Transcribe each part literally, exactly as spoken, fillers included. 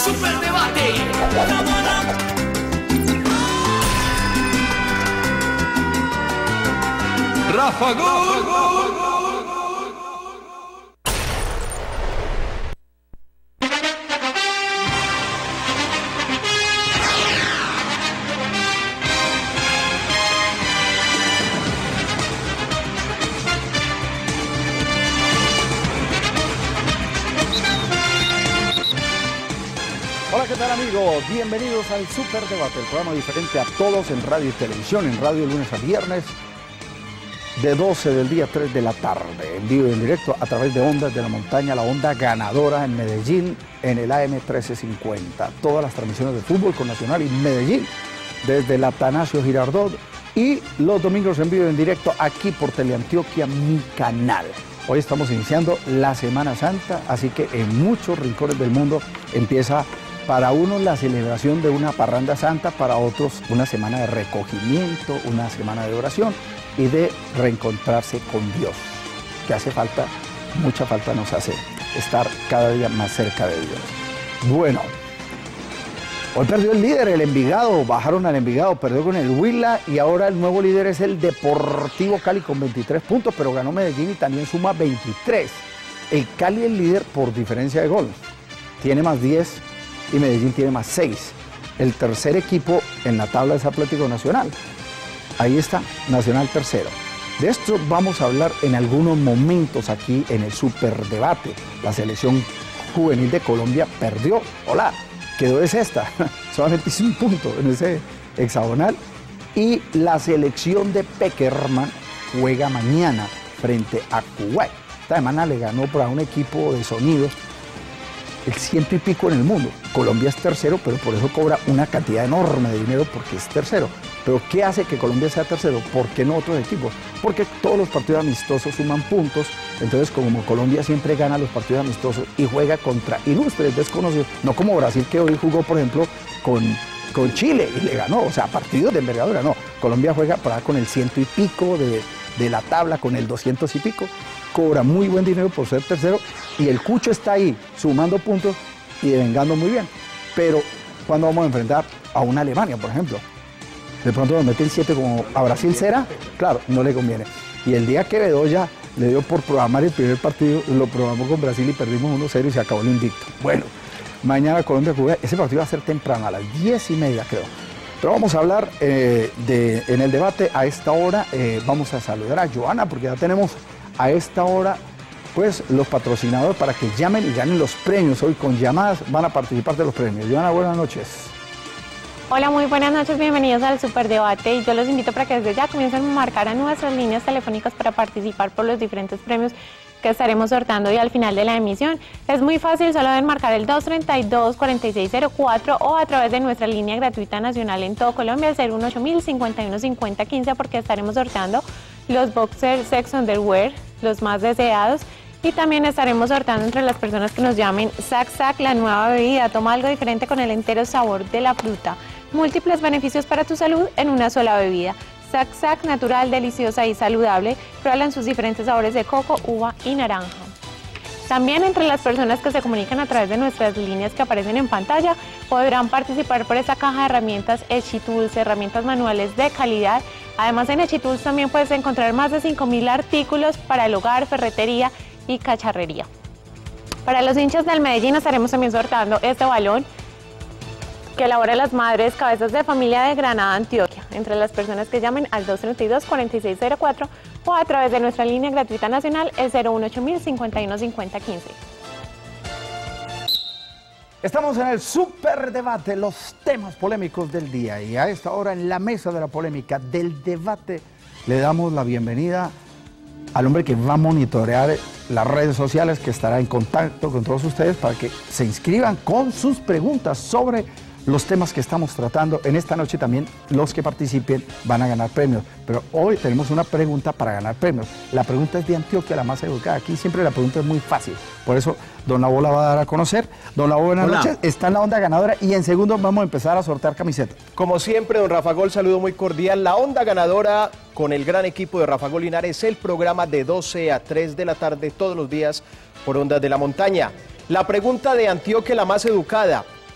Superdebate. Rafa Gol. Hola, ¿qué tal amigos? Bienvenidos al Superdebate, el programa diferente a todos en radio y televisión, en radio lunes a viernes, de doce del día a tres de la tarde, en vivo y en directo a través de Ondas de la Montaña, la onda ganadora en Medellín, en el A M trece cincuenta. Todas las transmisiones de fútbol con Nacional y Medellín, desde el Atanasio Girardot, y los domingos en vivo y en directo aquí por Teleantioquia, mi canal. Hoy estamos iniciando la Semana Santa, así que en muchos rincones del mundo empieza para unos la celebración de una parranda santa, para otros una semana de recogimiento, una semana de oración y de reencontrarse con Dios, que hace falta, mucha falta nos hace estar cada día más cerca de Dios. Bueno, hoy perdió el líder, el Envigado, bajaron al Envigado, perdió con el Huila y ahora el nuevo líder es el Deportivo Cali con veintitrés puntos, pero ganó Medellín y también suma veintitrés. El Cali es líder por diferencia de gol, tiene más diez y Medellín tiene más seis. El tercer equipo en la tabla es Atlético Nacional. Ahí está, Nacional tercero. De esto vamos a hablar en algunos momentos aquí en el Superdebate. La selección juvenil de Colombia perdió. Hola, quedó de sexta. Solamente hizo un punto en ese hexagonal. Y la selección de Peckerman juega mañana frente a Kuwait. Esta semana le ganó para un equipo de sonido el ciento y pico en el mundo. Colombia es tercero, pero por eso cobra una cantidad enorme de dinero porque es tercero. Pero ¿qué hace que Colombia sea tercero? ¿Por qué no otros equipos? Porque todos los partidos amistosos suman puntos. Entonces, como Colombia siempre gana los partidos amistosos y juega contra ilustres desconocidos, no como Brasil, que hoy jugó, por ejemplo, con, con Chile y le ganó, o sea, partidos de envergadura, no. Colombia juega para con el ciento y pico de, de la tabla, con el doscientos y pico. Cobra muy buen dinero por ser tercero y el Cucho está ahí sumando puntos y devengando muy bien. Pero cuando vamos a enfrentar a una Alemania, por ejemplo, de pronto nos mete el siete como a Brasil será, claro, no le conviene. Y el día que Bedoya le dio por programar el primer partido, lo programó con Brasil y perdimos uno cero y se acabó el invicto. Bueno, mañana Colombia-Cuba, ese partido va a ser temprano, a las diez y media creo. Pero vamos a hablar eh, de, en el debate a esta hora, eh, vamos a saludar a Joana porque ya tenemos a esta hora pues los patrocinadores para que llamen y ganen los premios. Hoy con llamadas van a participar de los premios. Joana, buenas noches. Hola, muy buenas noches, bienvenidos al Superdebate y yo los invito para que desde ya comiencen a marcar a nuestras líneas telefónicas para participar por los diferentes premios que estaremos sorteando hoy al final de la emisión. Es muy fácil, solo deben marcar el dos treinta y dos, cuarenta y seis cero cuatro o a través de nuestra línea gratuita nacional en todo Colombia, el cero uno ocho mil, cincuenta y uno cincuenta quince, porque estaremos sorteando los boxers sex underwear, los más deseados, y también estaremos sorteando entre las personas que nos llamen Sac Sac, la nueva bebida. Toma algo diferente con el entero sabor de la fruta. Múltiples beneficios para tu salud en una sola bebida. Sac Sac, natural, deliciosa y saludable. Pruébala en sus diferentes sabores de coco, uva y naranja. También entre las personas que se comunican a través de nuestras líneas que aparecen en pantalla podrán participar por esa caja de herramientas Echitools, herramientas manuales de calidad. Además, en Echitools también puedes encontrar más de cinco mil artículos para el hogar, ferretería y cacharrería. Para los hinchas del Medellín estaremos también sorteando este balón que elabora las madres cabezas de familia de Granada, Antioquia, entre las personas que llamen al dos treinta y dos, cuarenta y seis cero cuatro o a través de nuestra línea gratuita nacional, el cero uno ocho mil, cincuenta y uno cincuenta quince. Estamos en el Superdebate, los temas polémicos del día, y a esta hora en la mesa de la polémica del debate le damos la bienvenida al hombre que va a monitorear las redes sociales, que estará en contacto con todos ustedes para que se inscriban con sus preguntas sobre los temas que estamos tratando. En esta noche también los que participen van a ganar premios, pero hoy tenemos una pregunta para ganar premios. La pregunta es de Antioquia, la más educada. Aquí siempre la pregunta es muy fácil, por eso Don Labo la va a dar a conocer. Don Labo, buenas Hola. noches, está en la onda ganadora y en segundos vamos a empezar a sortear camisetas. Como siempre, don Rafa Gol, saludo muy cordial. La onda ganadora con el gran equipo de Rafa Gol Linares, el programa de doce a tres de la tarde todos los días por Ondas de la Montaña. La pregunta de Antioquia, la más educada: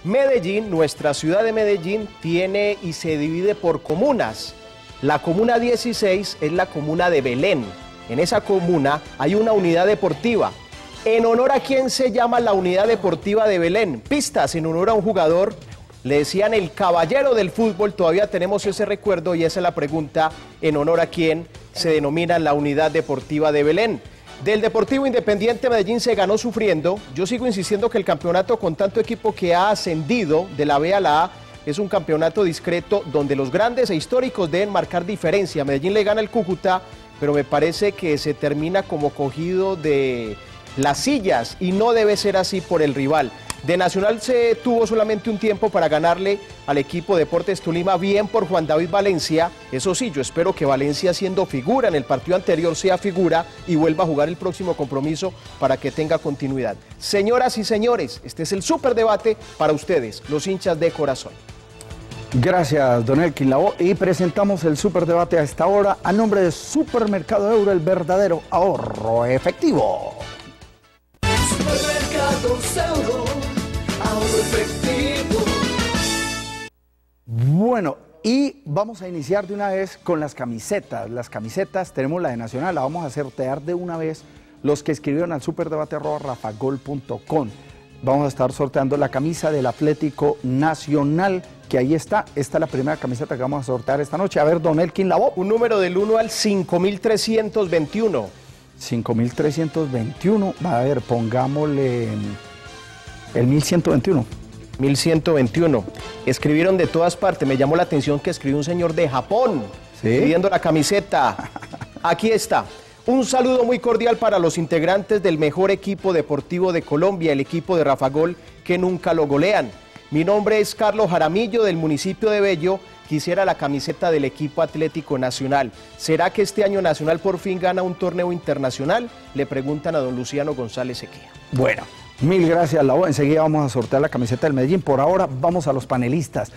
Medellín, nuestra ciudad de Medellín, tiene y se divide por comunas. La comuna dieciséis es la comuna de Belén. En esa comuna hay una unidad deportiva. ¿En honor a quién se llama la unidad deportiva de Belén? Pistas, en honor a un jugador, le decían el caballero del fútbol, todavía tenemos ese recuerdo y esa es la pregunta, ¿en honor a quién se denomina la unidad deportiva de Belén? Del Deportivo Independiente Medellín se ganó sufriendo. Yo sigo insistiendo que el campeonato con tanto equipo que ha ascendido de la B a la A es un campeonato discreto donde los grandes e históricos deben marcar diferencia. Medellín le gana el Cúcuta, pero me parece que se termina como cogido de las sillas y no debe ser así por el rival. De Nacional se tuvo solamente un tiempo para ganarle al equipo Deportes Tolima, bien por Juan David Valencia. Eso sí, yo espero que Valencia, siendo figura en el partido anterior, sea figura y vuelva a jugar el próximo compromiso para que tenga continuidad. Señoras y señores, este es el superdebate para ustedes, los hinchas de corazón. Gracias, don Elkin Lavoe. Y presentamos el superdebate a esta hora a nombre de Supermercado Euro, el verdadero ahorro efectivo. Supermercados Euro, ahorro efectivo. Bueno, y vamos a iniciar de una vez con las camisetas. Las camisetas, tenemos la de Nacional, la vamos a sortear de una vez los que escribieron al superdebate arroba rafagol punto com. Vamos a estar sorteando la camisa del Atlético Nacional, que ahí está. Esta es la primera camiseta que vamos a sortear esta noche. A ver, don Elkin Lavoe. Un número del uno al cinco mil trescientos veintiuno. cinco mil trescientos veintiuno, a ver, pongámosle el mil ciento veintiuno. mil ciento veintiuno. Escribieron de todas partes, me llamó la atención que escribió un señor de Japón, ¿sí?, pidiendo la camiseta. Aquí está. Un saludo muy cordial para los integrantes del mejor equipo deportivo de Colombia, el equipo de Rafa Gol, que nunca lo golean. Mi nombre es Carlos Jaramillo, del municipio de Bello. Quisiera la camiseta del equipo Atlético Nacional. ¿Será que este año Nacional por fin gana un torneo internacional? Le preguntan a don Luciano González Sequea. Bueno, mil gracias, Lavoe. Enseguida vamos a sortear la camiseta del Medellín. Por ahora vamos a los panelistas.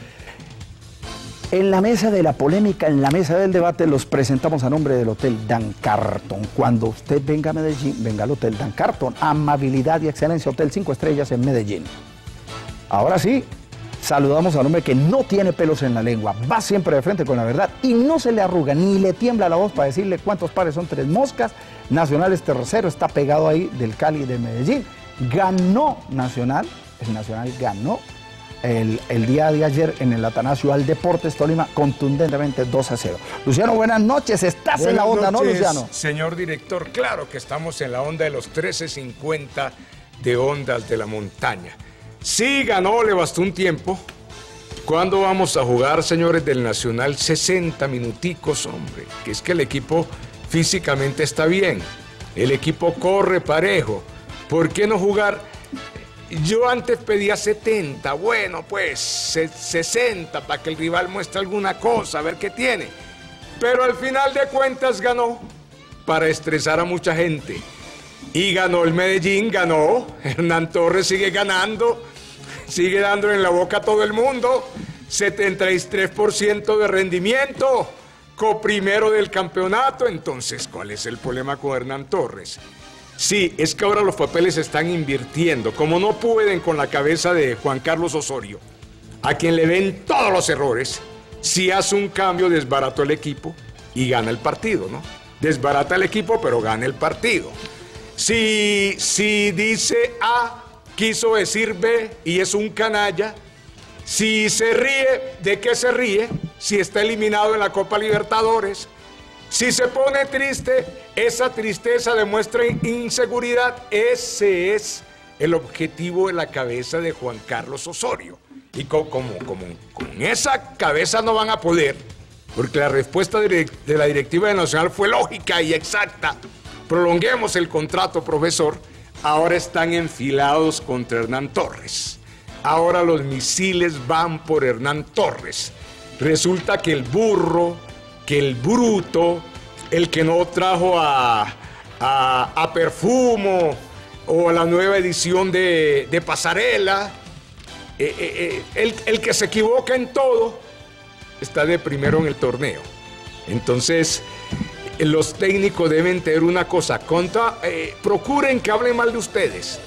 En la mesa de la polémica, en la mesa del debate, los presentamos a nombre del Hotel Dan Carton. Cuando usted venga a Medellín, venga al Hotel Dan Carton. Amabilidad y excelencia, Hotel cinco estrellas en Medellín. Ahora sí, saludamos al hombre que no tiene pelos en la lengua, va siempre de frente con la verdad y no se le arruga ni le tiembla la voz para decirle cuántos pares son tres moscas. Nacional es tercero, está pegado ahí del Cali y de Medellín. Ganó Nacional, el Nacional ganó el, el día de ayer en el Atanasio al Deportes Tolima contundentemente dos a cero. Luciano, buenas noches, estás buenas en la onda, noches, ¿no, Luciano? Señor director, claro que estamos en la onda de los trece cincuenta de Ondas de la Montaña. Sí, ganó, le bastó un tiempo. ¿Cuándo vamos a jugar, señores del Nacional? sesenta minuticos, hombre. Que es que el equipo físicamente está bien. El equipo corre parejo. ¿Por qué no jugar? Yo antes pedía setenta. Bueno, pues sesenta para que el rival muestre alguna cosa, a ver qué tiene. Pero al final de cuentas ganó para estresar a mucha gente. Y ganó el Medellín, ganó. Hernán Torres sigue ganando, sigue dando en la boca a todo el mundo. setenta y tres por ciento de rendimiento, coprimero del campeonato. Entonces, ¿cuál es el problema con Hernán Torres? Sí, es que ahora los papeles se están invirtiendo. Como no pueden con la cabeza de Juan Carlos Osorio, a quien le ven todos los errores, si hace un cambio, desbarató el equipo y gana el partido, ¿no? Desbarata el equipo, pero gana el partido. Si, si dice A, quiso decir B y es un canalla. Si se ríe, ¿de qué se ríe? Si está eliminado en la Copa Libertadores. Si se pone triste, esa tristeza demuestra inseguridad. Ese es el objetivo de la cabeza de Juan Carlos Osorio. Y como, como, como con esa cabeza no van a poder, porque la respuesta de la directiva de Nacional fue lógica y exacta. Prolonguemos el contrato, profesor. Ahora están enfilados contra Hernán Torres. Ahora los misiles van por Hernán Torres. Resulta que el burro, que el bruto, el que no trajo a, a, a Perfumo o a la nueva edición de, de Pasarela, eh, eh, el, el que se equivoca en todo, está de primero en el torneo. Entonces, los técnicos deben tener una cosa, contra, eh, procuren que hablen mal de ustedes,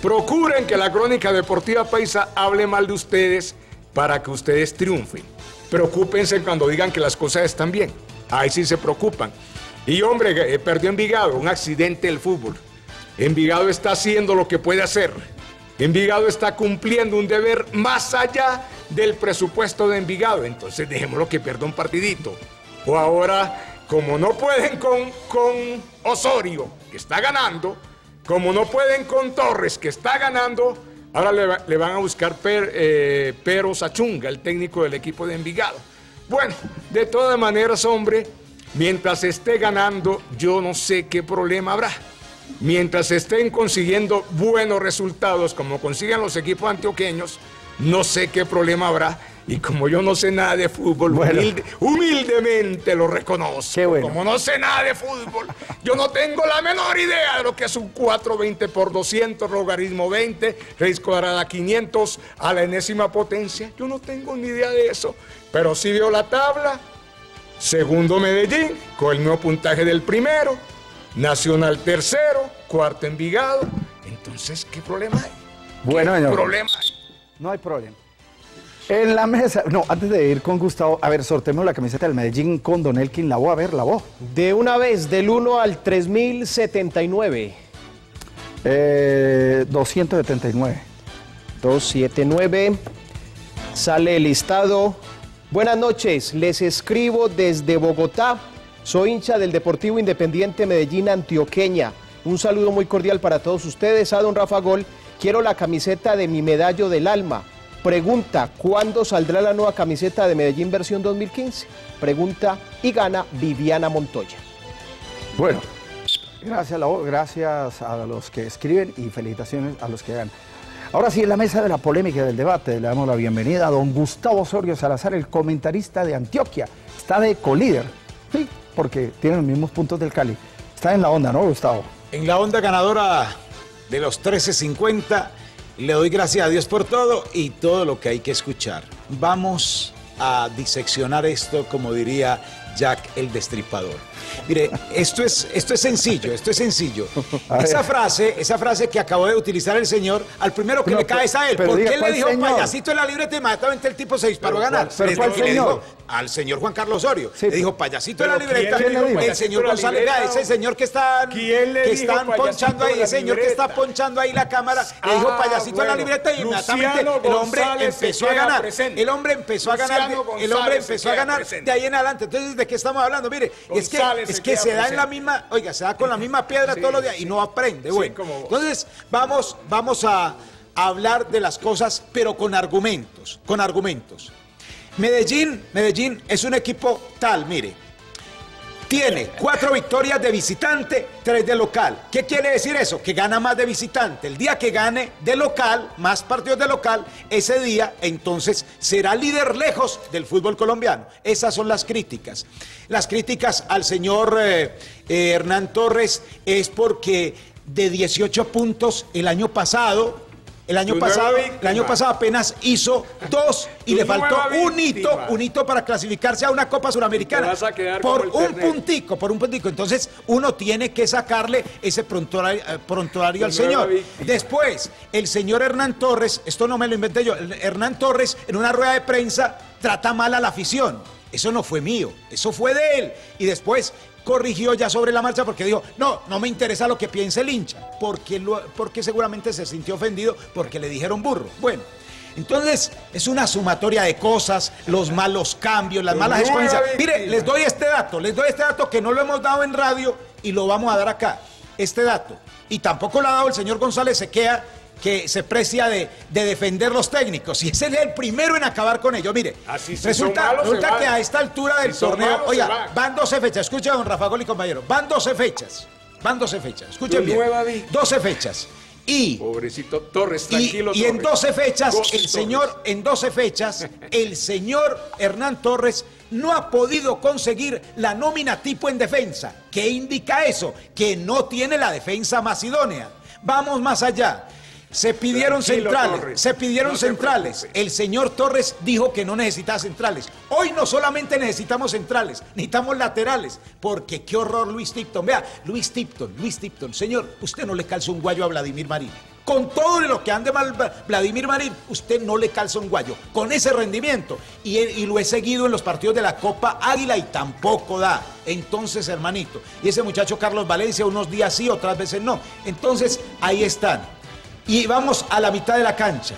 Procuren que la Crónica Deportiva Paisa hable mal de ustedes para que ustedes triunfen. Preocúpense cuando digan que las cosas están bien. Ahí sí se preocupan. Y hombre, eh, perdió Envigado, un accidente del fútbol. Envigado está haciendo lo que puede hacer. Envigado está cumpliendo un deber más allá del presupuesto de Envigado. Entonces dejémoslo que pierda un partidito. O ahora, como no pueden con, con Osorio, que está ganando, como no pueden con Torres, que está ganando, ahora le, le van a buscar per, eh, peros a Chunga, el técnico del equipo de Envigado. Bueno, de todas maneras, hombre, mientras esté ganando, yo no sé qué problema habrá. Mientras estén consiguiendo buenos resultados, como consiguen los equipos antioqueños, no sé qué problema habrá. Y como yo no sé nada de fútbol, bueno, humilde, humildemente lo reconozco. Qué bueno. Como no sé nada de fútbol, yo no tengo la menor idea de lo que es un cuatro veinte por doscientos, logaritmo veinte, raíz cuadrada quinientos a la enésima potencia. Yo no tengo ni idea de eso. Pero sí veo la tabla. Segundo Medellín, con el mismo puntaje del primero. Nacional tercero, cuarto Envigado. Entonces, ¿qué problema hay? Bueno, ¿Qué señor. problema hay? No hay problema. En la mesa, no, antes de ir con Gustavo, a ver, sorteemos la camiseta del Medellín con Don Elkin Lavoe. A ver, Lavoe. De una vez, del uno al tres mil setenta y nueve. Eh, doscientos setenta y nueve. doscientos setenta y nueve. Sale el listado. Buenas noches, les escribo desde Bogotá. Soy hincha del Deportivo Independiente Medellín Antioqueña. Un saludo muy cordial para todos ustedes. A don Rafa Gol, quiero la camiseta de mi medallo del alma. Pregunta, ¿cuándo saldrá la nueva camiseta de Medellín versión dos mil quince? Pregunta y gana Viviana Montoya. Bueno, gracias, Lavoe, gracias a los que escriben y felicitaciones a los que ganan. Ahora sí, en la mesa de la polémica y del debate, le damos la bienvenida a don Gustavo Osorio Salazar, el comentarista de Antioquia. Está de colíder, sí, porque tiene los mismos puntos del Cali. Está en la onda, ¿no, Gustavo? En la onda ganadora de los trece cincuenta, le doy gracias a Dios por todo y todo lo que hay que escuchar. Vamos a diseccionar esto, como diría Jack el Destripador. Mire, esto es, esto es sencillo, esto es sencillo. Esa frase, esa frase que acabó de utilizar el señor, al primero que no, le cae es a él. ¿Por qué le dijo señor? Payasito en la libreta? Inmediatamente el tipo se disparó a ganar. ¿Pero cuál le dijo al señor Juan Carlos Osorio. Sí, le dijo payasito en la libreta. El señor González Gá, ese señor que están, que están ponchando ahí, ese señor que está ponchando ahí la cámara, ah, le dijo payasito bueno, en la libreta y inmediatamente el hombre empezó a ganar. El hombre empezó a ganar. El hombre empezó a ganar de ahí en adelante. Entonces, ¿de qué estamos hablando? Mire, es que, es que se da en la misma, oiga, se da con la misma piedra sí, todos los días y no aprende. Bueno, sí, entonces vamos, vamos a, a hablar de las cosas, pero con argumentos, con argumentos. Medellín, Medellín es un equipo tal, mire, tiene cuatro victorias de visitante, tres de local. ¿Qué quiere decir eso? Que gana más de visitante. El día que gane de local, más partidos de local, ese día entonces será líder lejos del fútbol colombiano. Esas son las críticas. Las críticas al señor eh, eh, Hernán Torres es porque de dieciocho puntos el año pasado... El año, pasado, el año pasado apenas hizo dos y le faltó un hito, un hito para clasificarse a una Copa Suramericana. Por un puntico, por un puntico. Entonces uno tiene que sacarle ese prontuario, prontuario al señor. Después, el señor Hernán Torres, esto no me lo inventé yo, Hernán Torres en una rueda de prensa trata mal a la afición. Eso no fue mío, eso fue de él. Y después corrigió ya sobre la marcha porque dijo, no, no me interesa lo que piense el hincha, porque, lo, porque seguramente se sintió ofendido porque le dijeron burro. Bueno, entonces es una sumatoria de cosas, los malos cambios, las malas experiencias. Mire, les doy este dato, les doy este dato que no lo hemos dado en radio y lo vamos a dar acá, este dato. Y tampoco lo ha dado el señor González Sequea, que se precia de, de defender los técnicos, y ese es el primero en acabar con ello. Mire, Así, si resulta, malos, resulta que a esta altura del si torneo, oiga, van. van doce fechas, escucha don Rafa Gol y compañero, van doce fechas, van doce fechas, escuchen bien, doce fechas, y, pobrecito Torres, tranquilo, y, y Torres. en doce fechas, Gosto, el señor, Torres. en doce fechas, el señor Hernán Torres no ha podido conseguir la nómina tipo en defensa. ¿Qué indica eso? Que no tiene la defensa más idónea. Vamos más allá. Se pidieron Tranquilo, centrales, Torres. se pidieron No se centrales. preocupe. El señor Torres dijo que no necesitaba centrales. Hoy no solamente necesitamos centrales, necesitamos laterales. Porque qué horror Luis Tipton. Vea, Luis Tipton, Luis Tipton, señor, usted no le calza un guayo a Vladimir Marín. Con todo lo que ande mal Vladimir Marín, usted no le calza un guayo. Con ese rendimiento. Y, y lo he seguido en los partidos de la Copa Águila y tampoco da. Entonces, hermanito. Y ese muchacho Carlos Valencia, unos días sí, otras veces no. Entonces, ahí están. Y vamos a la mitad de la cancha.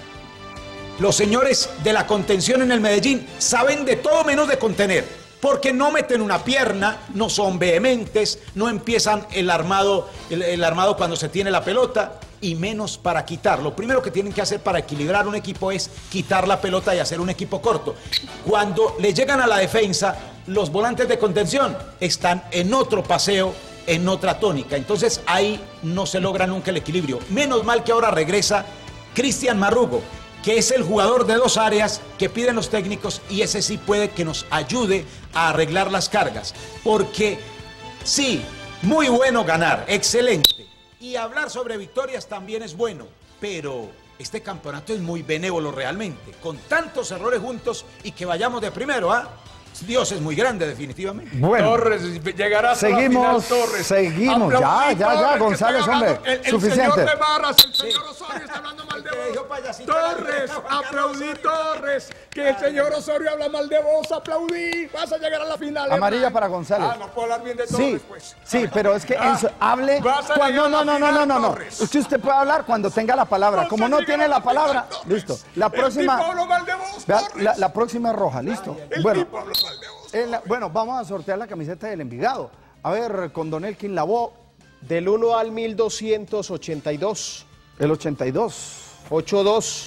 Los señores de la contención en el Medellín saben de todo menos de contener, porque no meten una pierna, no son vehementes, no empiezan el armado, el, el armado cuando se tiene la pelota, y menos para quitar. Lo primero que tienen que hacer para equilibrar un equipo es quitar la pelota y hacer un equipo corto. Cuando le llegan a la defensa, los volantes de contención están en otro paseo, en otra tónica. Entonces ahí no se logra nunca el equilibrio. Menos mal que ahora regresa Cristian Marrugo, que es el jugador de dos áreas que piden los técnicos, y ese sí puede que nos ayude a arreglar las cargas. Porque sí, muy bueno ganar, excelente. Y hablar sobre victorias también es bueno, pero este campeonato es muy benévolo realmente, con tantos errores juntos y que vayamos de primero, ¿ah? Dios es muy grande, definitivamente. Bueno, Torres, llegarás seguimos, a la final, Torres. seguimos, ya, Aplaudí, ya, ya, Torres, que González, está hombre, hablando. El, el suficiente. señor de Barras, el señor Osorio está hablando mal de vos. Torres, aplaudí, Torres, que el señor Osorio habla mal de vos, aplaudí. Vas a llegar a la final. Amarilla hermano. para González. Ah, no puedo hablar bien de Torres, Sí, pues. sí, pero es que Ah, eso, hable vas a cuando, llegar no, a la no, no, no, final, no, no. Torres. Usted, usted puede hablar cuando tenga la palabra. Vas Como a no llegar tiene a la la final, palabra, Torres. listo. La El próxima, tipo habló mal de vos, vea, Torres. la, la próxima es roja, listo. El Bueno, tipo habló mal de vos. en la- bueno, vamos a sortear la camiseta del Envigado. A ver, con Don Elkin Lavó, Del uno al mil doscientos ochenta y dos. el ochenta y dos. ochenta y dos.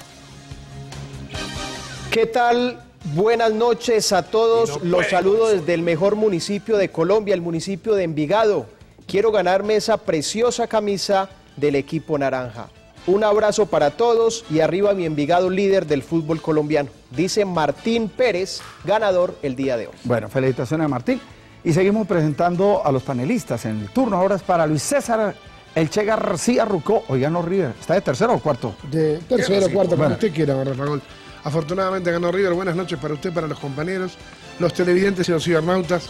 ¿Qué tal? Buenas noches a todos. Y no Los puede, saludo profesor. desde el mejor municipio de Colombia, el municipio de Envigado. Quiero ganarme esa preciosa camisa del equipo naranja. Un abrazo para todos y arriba mi Envigado, líder del fútbol colombiano. Dice Martín Pérez, ganador el día de hoy. Bueno, felicitaciones a Martín. Y seguimos presentando a los panelistas. En el turno ahora es para Luis César El Che García Rucó. Hoy ganó River. ¿Está de tercero o cuarto? De tercero o cuarto, como Bueno. usted quiera, Rafa Gol. Afortunadamente ganó River. Buenas noches para usted, para los compañeros, los televidentes y los cibernautas.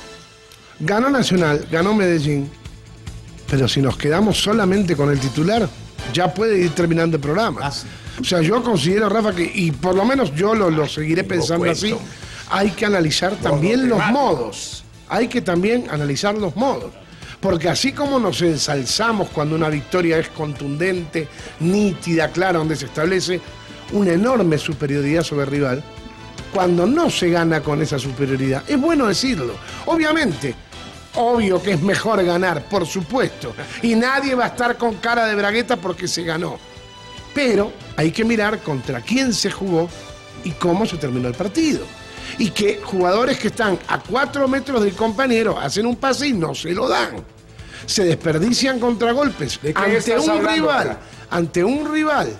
Ganó Nacional, ganó Medellín. Pero si nos quedamos solamente con el titular, ya puede ir terminando el programa. Ah, sí. O sea, yo considero, Rafa, que, y por lo menos yo lo, lo seguiré Tengo pensando cuento. así, hay que analizar también los temáticos. modos. Hay que también analizar los modos. Porque así como nos ensalzamos cuando una victoria es contundente, nítida, clara, donde se establece una enorme superioridad sobre el rival, cuando no se gana con esa superioridad, es bueno decirlo. Obviamente, obvio que es mejor ganar, por supuesto. Y nadie va a estar con cara de bragueta porque se ganó. Pero hay que mirar contra quién se jugó y cómo se terminó el partido. Y que jugadores que están a cuatro metros del compañero hacen un pase y no se lo dan. Se desperdician contragolpes ¿De quién ante estás un hablando, rival, Fran? ante un rival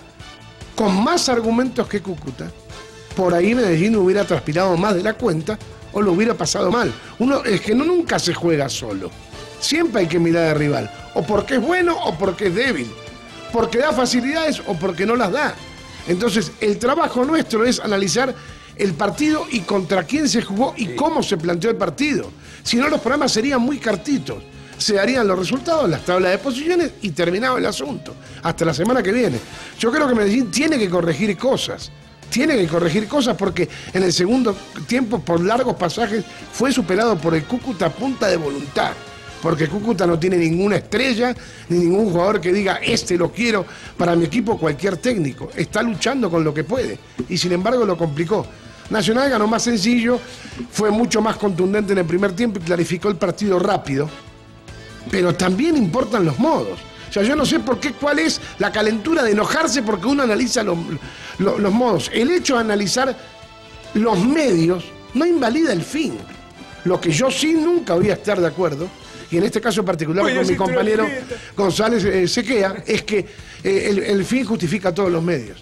con más argumentos que Cúcuta. Por ahí Medellín hubiera transpirado más de la cuenta o lo hubiera pasado mal. Uno es que no nunca se juega solo. Siempre hay que mirar al rival, o porque es bueno o porque es débil, porque da facilidades o porque no las da. Entonces, el trabajo nuestro es analizar el partido y contra quién se jugó y cómo se planteó el partido. Si no, los programas serían muy cartitos. Se darían los resultados, las tablas de posiciones y terminaba el asunto. Hasta la semana que viene. Yo creo que Medellín tiene que corregir cosas. Tiene que corregir cosas porque en el segundo tiempo, por largos pasajes, fue superado por el Cúcuta a punta de voluntad. Porque Cúcuta no tiene ninguna estrella, ni ningún jugador que diga, este lo quiero para mi equipo, cualquier técnico. Está luchando con lo que puede. Y sin embargo lo complicó. Nacional ganó más sencillo, fue mucho más contundente en el primer tiempo y clarificó el partido rápido. Pero también importan los modos. O sea, yo no sé por qué, cuál es la calentura de enojarse porque uno analiza los, los, los modos. El hecho de analizar los medios no invalida el fin. Lo que yo sí nunca voy a estar de acuerdo, y en este caso particular Oye, con si mi tú compañero eres González eh, Sequea, es que eh, el, el fin justifica todos los medios.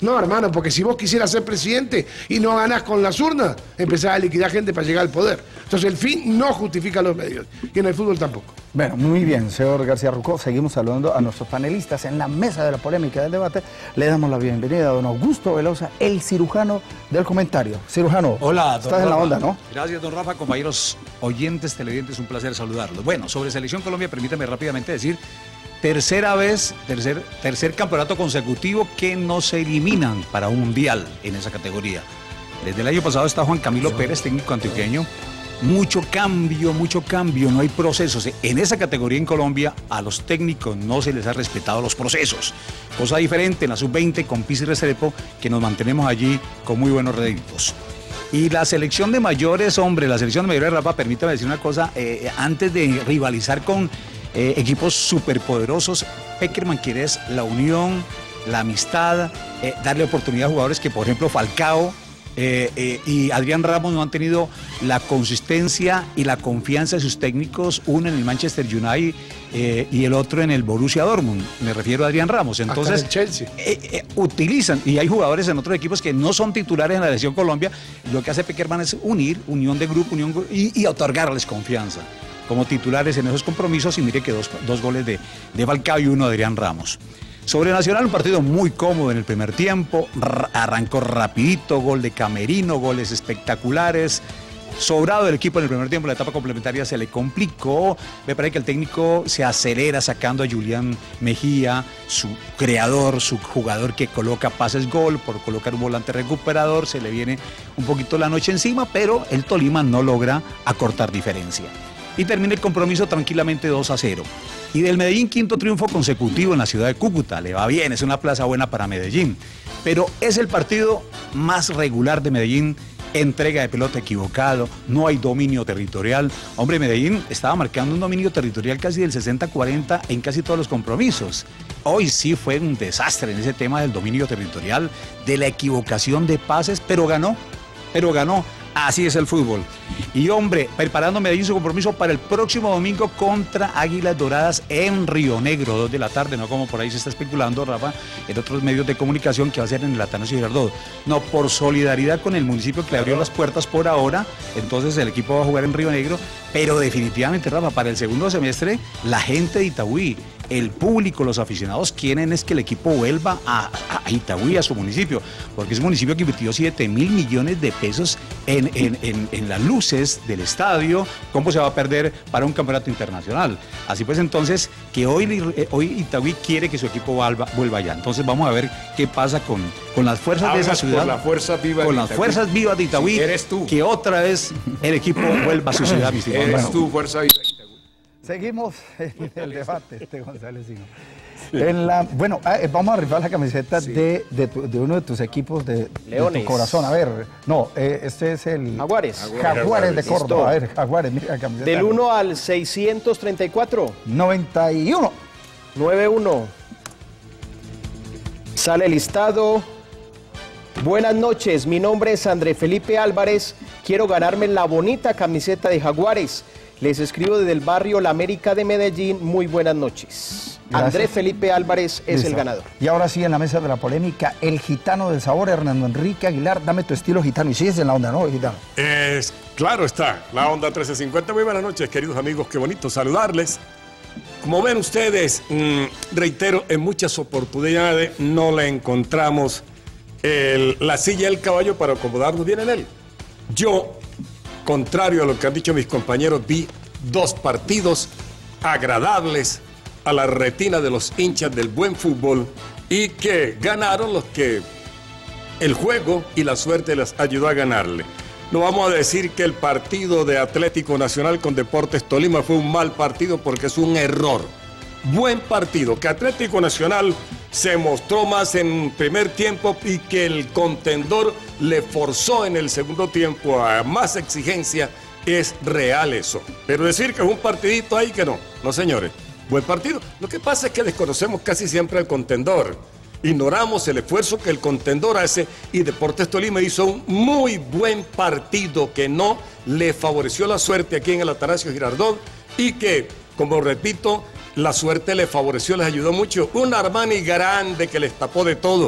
No, hermano, porque si vos quisieras ser presidente y no ganás con las urnas, empezás a liquidar gente para llegar al poder. Entonces el fin no justifica los medios. Y en el fútbol tampoco. Bueno, muy bien, señor García Rucó. Seguimos saludando a nuestros panelistas en la mesa de la polémica del debate. Le damos la bienvenida a don Augusto Velosa, el cirujano del comentario. Cirujano, hola, don estás Rafa. En la onda, ¿no? Gracias, don Rafa. Compañeros oyentes, televidentes, un placer saludarlos. Bueno, sobre Selección Colombia, permítame rápidamente decir, tercera vez, tercer, tercer campeonato consecutivo que no se eliminan para un mundial en esa categoría. Desde el año pasado está Juan Camilo Pérez, técnico antioqueño. Mucho cambio, mucho cambio, no hay procesos. En esa categoría en Colombia a los técnicos no se les ha respetado los procesos. Cosa diferente en la sub veinte con Pizzi Restrepo, que nos mantenemos allí con muy buenos réditos. Y la selección de mayores, hombre, la selección de mayores, Rafa, permítame decir una cosa, eh, antes de rivalizar con eh, equipos superpoderosos, Peckerman quiere es la unión, la amistad, eh, darle oportunidad a jugadores que, por ejemplo, Falcao, Eh, eh, y Adrián Ramos no han tenido la consistencia y la confianza de sus técnicos, uno en el Manchester United eh, y el otro en el Borussia Dortmund. Me refiero a Adrián Ramos. Entonces, hasta el Chelsea. Eh, eh, utilizan, y hay jugadores en otros equipos que no son titulares en la selección Colombia. Lo que hace Peckerman es unir, unión de grupo, unión y, y otorgarles confianza como titulares en esos compromisos. Y mire que dos, dos goles de, de Falcao y uno de Adrián Ramos. Sobre Nacional, un partido muy cómodo en el primer tiempo, arrancó rapidito, gol de Camerino, goles espectaculares. Sobrado el equipo en el primer tiempo, la etapa complementaria se le complicó. Me parece que el técnico se acelera sacando a Julián Mejía, su creador, su jugador que coloca pases gol, por colocar un volante recuperador, se le viene un poquito la noche encima, pero el Tolima no logra acortar diferencia. Y termina el compromiso tranquilamente dos a cero. Y del Medellín, quinto triunfo consecutivo en la ciudad de Cúcuta. Le va bien, es una plaza buena para Medellín. Pero es el partido más regular de Medellín. Entrega de pelota equivocado, no hay dominio territorial. Hombre, Medellín estaba marcando un dominio territorial casi del sesenta cuarenta en casi todos los compromisos. Hoy sí fue un desastre en ese tema del dominio territorial, de la equivocación de pases, pero ganó, pero ganó. Así es el fútbol. Y hombre, preparando Medellín su compromiso para el próximo domingo contra Águilas Doradas en Río Negro, dos de la tarde, no como por ahí se está especulando, Rafa, en otros medios de comunicación, que va a ser en el Atanasio Girardot. No, por solidaridad con el municipio que le abrió las puertas por ahora, entonces el equipo va a jugar en Río Negro, pero definitivamente, Rafa, para el segundo semestre, la gente de Itagüí, el público, los aficionados quieren es que el equipo vuelva a, a Itagüí, a su municipio, porque es un municipio que invirtió siete mil millones de pesos en, en, en, en las luces del estadio. ¿Cómo se va a perder para un campeonato internacional? Así pues, entonces, que hoy, hoy Itagüí quiere que su equipo vuelva, vuelva allá. Entonces vamos a ver qué pasa con, con las fuerzas Hablas de esa ciudad. Con las fuerzas vivas con de las Itagüí. fuerzas vivas de Itagüí. Sí, eres tú. Que otra vez el equipo vuelva a su ciudad, mi estimado. Eres Bueno, tú, fuerza viva de Itagüí. Seguimos en el debate, este González Sino. En la, bueno, vamos a rifar la camiseta sí. de, de, tu, de uno de tus equipos de, de tu corazón. A ver, no, eh, este es el... Jaguares. Jaguares, Jaguares de Córdoba. A ver, Jaguares, mira la camiseta. Del uno al seiscientos treinta y cuatro. noventa y uno. noventa y uno. Sale listado. Buenas noches, mi nombre es André Felipe Álvarez. Quiero ganarme la bonita camiseta de Jaguares. Les escribo desde el barrio La América de Medellín. Muy buenas noches. Gracias. Andrés Felipe Álvarez es Listo. el ganador. Y ahora sí, en la mesa de la polémica, el gitano del sabor, Hernando Enrique Aguilar. Dame tu estilo gitano. Y sigues en la onda, ¿no, gitano? Es, claro está, la onda trece cincuenta. Muy buenas noches, queridos amigos. Qué bonito saludarles. Como ven ustedes, mmm, reitero, en muchas oportunidades no le encontramos el, la silla del caballo para acomodarnos bien en él. Yo... Contrario a lo que han dicho mis compañeros, vi dos partidos agradables a la retina de los hinchas del buen fútbol y que ganaron los que el juego y la suerte les ayudó a ganarle. No vamos a decir que el partido de Atlético Nacional con Deportes Tolima fue un mal partido porque es un error. Buen partido, que Atlético Nacional se mostró más en primer tiempo y que el contendor le forzó en el segundo tiempo a más exigencia, es real eso. Pero decir que es un partidito ahí, que no, no señores, buen partido. Lo que pasa es que desconocemos casi siempre al contendor, ignoramos el esfuerzo que el contendor hace y Deportes Tolima hizo un muy buen partido que no le favoreció la suerte aquí en el Atanasio Girardot y que, como repito, la suerte le favoreció, les ayudó mucho. Un Armani grande que les tapó de todo.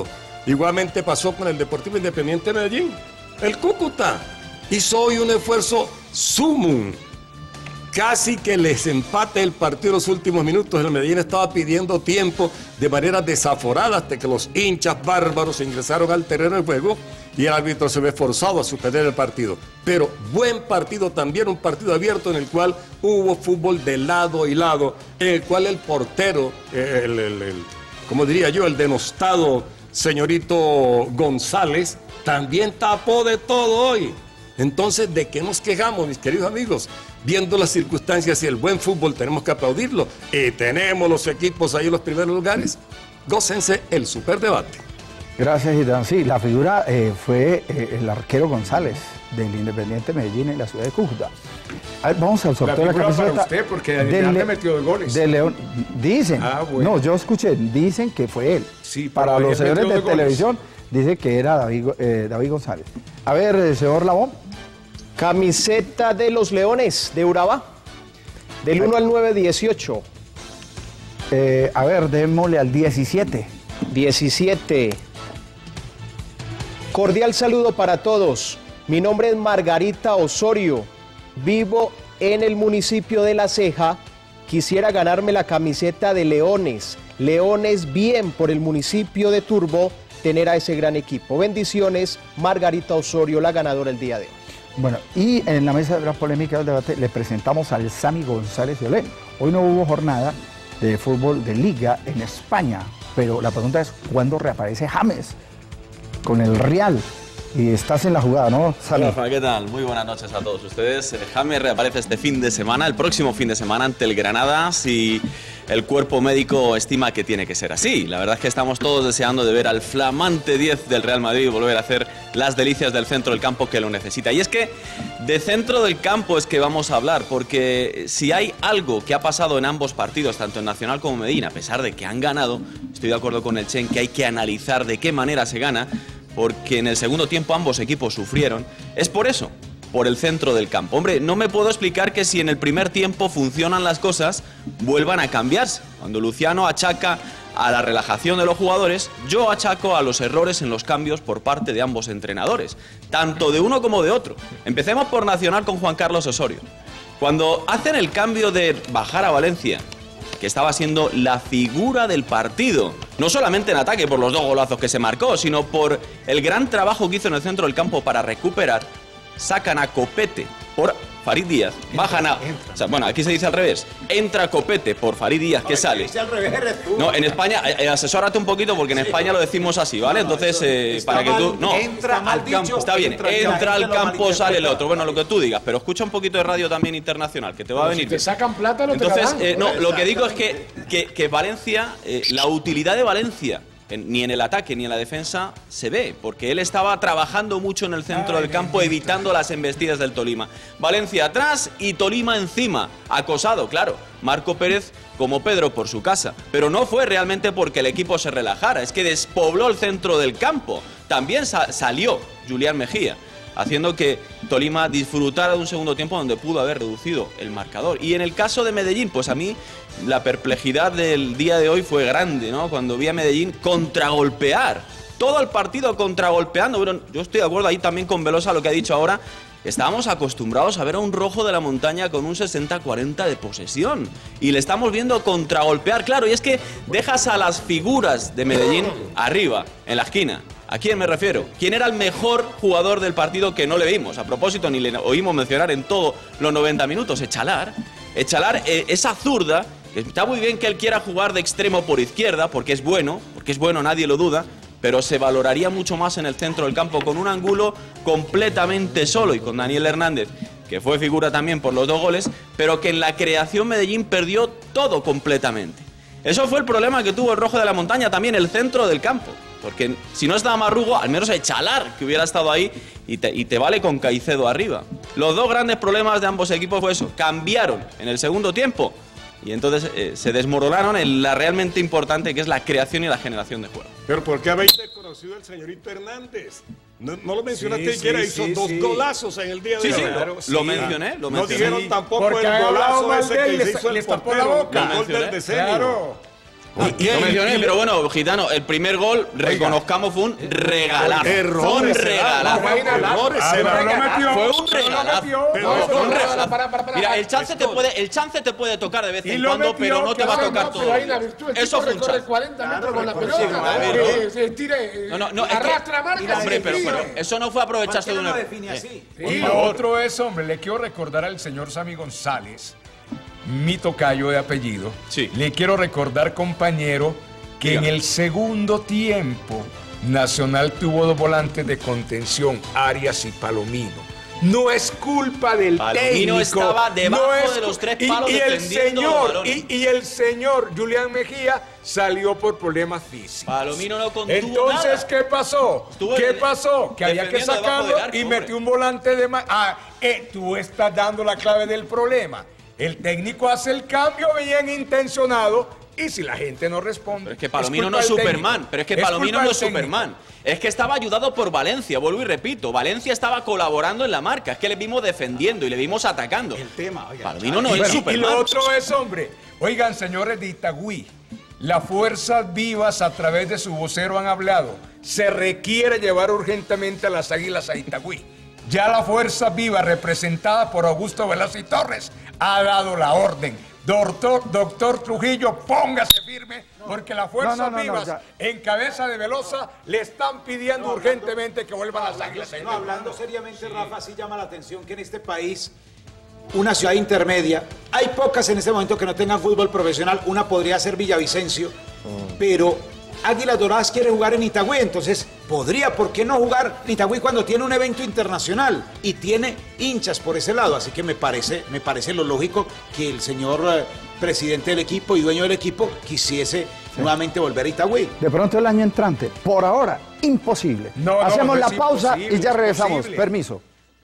Igualmente pasó con el Deportivo Independiente de Medellín. El Cúcuta hizo hoy un esfuerzo sumum. Casi que les empate el partido en los últimos minutos. El Medellín estaba pidiendo tiempo de manera desaforada hasta que los hinchas bárbaros ingresaron al terreno de juego y el árbitro se ve forzado a suspender el partido. Pero buen partido también, un partido abierto en el cual hubo fútbol de lado y lado, en el cual el portero, el, el, el, como diría yo, el denostado señorito González, también tapó de todo hoy. Entonces, ¿de qué nos quejamos, mis queridos amigos? Viendo las circunstancias y el buen fútbol, tenemos que aplaudirlo. Y tenemos los equipos ahí en los primeros lugares. Gócense el superdebate. Gracias, Gitán. Sí, la figura eh, fue eh, el arquero González del Independiente Medellín en la ciudad de Cúcuta. A ver, vamos al sorteo la de la camiseta. para usted, porque de le metió dos goles. De León. Dicen. Ah, bueno. No, yo escuché, dicen que fue él. Sí, para los señores de televisión, goles. dice que era David, eh, David González. A ver, eh, señor Labón. Camiseta de los Leones de Urabá, del uno al nueve, dieciocho. Eh, a ver, démosle al diecisiete. diecisiete. Cordial saludo para todos. Mi nombre es Margarita Osorio. Vivo en el municipio de La Ceja. Quisiera ganarme la camiseta de Leones. Leones bien por el municipio de Turbo, tener a ese gran equipo. Bendiciones, Margarita Osorio, la ganadora el día de hoy. Bueno, y en la mesa de la polémica del debate le presentamos al Sami González de Olén. Hoy no hubo jornada de fútbol de liga en España, pero la pregunta es, ¿cuándo reaparece James con el Real? Y estás en la jugada, ¿no, Sami? Rafa, ¿qué tal? Muy buenas noches a todos ustedes. James reaparece este fin de semana, el próximo fin de semana ante el Granada, si el cuerpo médico estima que tiene que ser así. La verdad es que estamos todos deseando de ver al flamante diez del Real Madrid volver a hacer las delicias del centro del campo que lo necesita. Y es que de centro del campo es que vamos a hablar, porque si hay algo que ha pasado en ambos partidos, tanto en Nacional como en Medellín, a pesar de que han ganado, estoy de acuerdo con el Chen que hay que analizar de qué manera se gana, porque en el segundo tiempo ambos equipos sufrieron. Es por eso, por el centro del campo. Hombre, no me puedo explicar que si en el primer tiempo funcionan las cosas, vuelvan a cambiarse. Cuando Luciano achaca a la relajación de los jugadores, yo achaco a los errores en los cambios por parte de ambos entrenadores, tanto de uno como de otro. Empecemos por Nacional con Juan Carlos Osorio. Cuando hacen el cambio de bajar a Valencia, que estaba siendo la figura del partido, no solamente en ataque por los dos golazos que se marcó, sino por el gran trabajo que hizo en el centro del campo para recuperar, sacan a Copete por Farid Díaz, bajan a... O sea, bueno, aquí se dice al revés, entra Copete por Farid Díaz, que sale. Dice al revés, eres tú. No, en España, eh, asesórate un poquito porque en España lo decimos así, ¿vale? Entonces, eh, para que tú... No, entra al campo. está bien, entra al campo, sale el otro, bueno, lo que tú digas, pero escucha un poquito de radio también internacional, que te va a venir. Si te sacan plata, no te Entonces, la dan. eh, no, lo que digo es que, que, que Valencia, eh, la utilidad de Valencia, en, ni en el ataque ni en la defensa se ve, porque él estaba trabajando mucho en el centro del campo, evitando las embestidas del Tolima. Valencia atrás y Tolima encima, acosado, claro. Marco Pérez como Pedro por su casa, pero no fue realmente porque el equipo se relajara, es que despobló el centro del campo. También sa salió Julián Mejía, haciendo que Tolima disfrutara de un segundo tiempo donde pudo haber reducido el marcador. Y en el caso de Medellín, pues a mí la perplejidad del día de hoy fue grande, ¿no? Cuando vi a Medellín contragolpear, todo el partido contragolpeando. Bueno, yo estoy de acuerdo ahí también con Velosa lo que ha dicho ahora. Estábamos acostumbrados a ver a un rojo de la montaña con un sesenta cuarenta de posesión y le estamos viendo contragolpear, claro, y es que dejas a las figuras de Medellín arriba, en la esquina. ¿A quién me refiero? ¿Quién era el mejor jugador del partido que no le vimos? A propósito, ni le oímos mencionar en todos los noventa minutos. Echalar. Echalar, eh, esa zurda, que está muy bien que él quiera jugar de extremo por izquierda, porque es bueno, porque es bueno, nadie lo duda, pero se valoraría mucho más en el centro del campo con un ángulo completamente solo y con Daniel Hernández, que fue figura también por los dos goles, pero que en la creación Medellín perdió todo completamente. Eso fue el problema que tuvo el rojo de la montaña, también el centro del campo. Porque si no estaba Marrugo, al menos Echalar, que hubiera estado ahí, y te, y te vale con Caicedo arriba. Los dos grandes problemas de ambos equipos fue eso, cambiaron en el segundo tiempo, y entonces eh, se desmoronaron en la realmente importante, que es la creación y la generación de juego. Pero ¿por qué habéis desconocido al señorito Hernández? No, no lo mencionaste sí, siquiera, sí, hizo sí, dos sí. golazos en el día de Sí, hoy. sí, Claro, lo, sí. lo mencioné, lo No mencioné. dijeron tampoco Porque el ha hablado golazo mal ese de él que y se les- hizo el les tapó la portero, boca. el gol del Mencioné. decenio. Claro. Y, y, no mencioné, pero bueno, Gitano, el primer gol, reconozcamos, fue un regalazo. Fue un regalazo. Fue un regalazo. Mira, el chance te puede, el chance te puede tocar de vez en cuando, pero no te va a tocar todo. Eso fue un chance. cuarenta metros con la pelota. Se tire, no, no, no, arrastra marca. Hombre, pero, pero eso no fue aprovecharse de una. Y lo otro es, hombre, le quiero recordar al señor Sammy González, mi tocayo de apellido. Sí. Le quiero recordar, compañero, que Dígame. en el segundo tiempo Nacional tuvo dos volantes de contención, Arias y Palomino. No es culpa del Palomino técnico. estaba debajo no es, de los tres palos y, y el defendiendo señor los balones. y, y el señor Julián Mejía salió por problemas físicos. Palomino no contuvo Entonces, nada. ¿qué pasó? Estuvo ¿Qué de, pasó? Que había que sacarlo arco, y hombre. metió un volante de más. Ah, eh, tú estás dando la clave del problema. El técnico hace el cambio bien intencionado. Y si la gente no responde. Pero es que Palomino no es Superman. Pero es que Palomino no es Superman. Es que estaba ayudado por Valencia, vuelvo y repito. Valencia estaba colaborando en la marca. Es que le vimos defendiendo y le vimos atacando. El tema, oigan, Palomino no y, es y, Superman. Y lo otro es, hombre. Oigan, señores de Itagüí, las fuerzas vivas a través de su vocero han hablado. Se requiere llevar urgentemente a las Águilas a Itagüí. Ya la fuerza viva representada por Augusto Velázquez Torres ha dado la orden. Doctor, doctor Trujillo, póngase firme, porque las fuerzas no, no, no, vivas no, en cabeza de Velosa le están pidiendo no, urgentemente que vuelvan las Águilas. No, hablando seriamente, sí. Rafa, sí llama la atención que en este país, una ciudad intermedia, hay pocas en este momento que no tengan fútbol profesional. Una podría ser Villavicencio, oh. pero Águilas Doradas quiere jugar en Itagüí, entonces podría, ¿por qué no jugar en Itagüí cuando tiene un evento internacional y tiene hinchas por ese lado? Así que me parece, me parece lo lógico que el señor eh, presidente del equipo y dueño del equipo quisiese sí. nuevamente volver a Itagüí. De pronto el año entrante, por ahora, imposible. No, Hacemos no, no la pausa y ya regresamos. Permiso.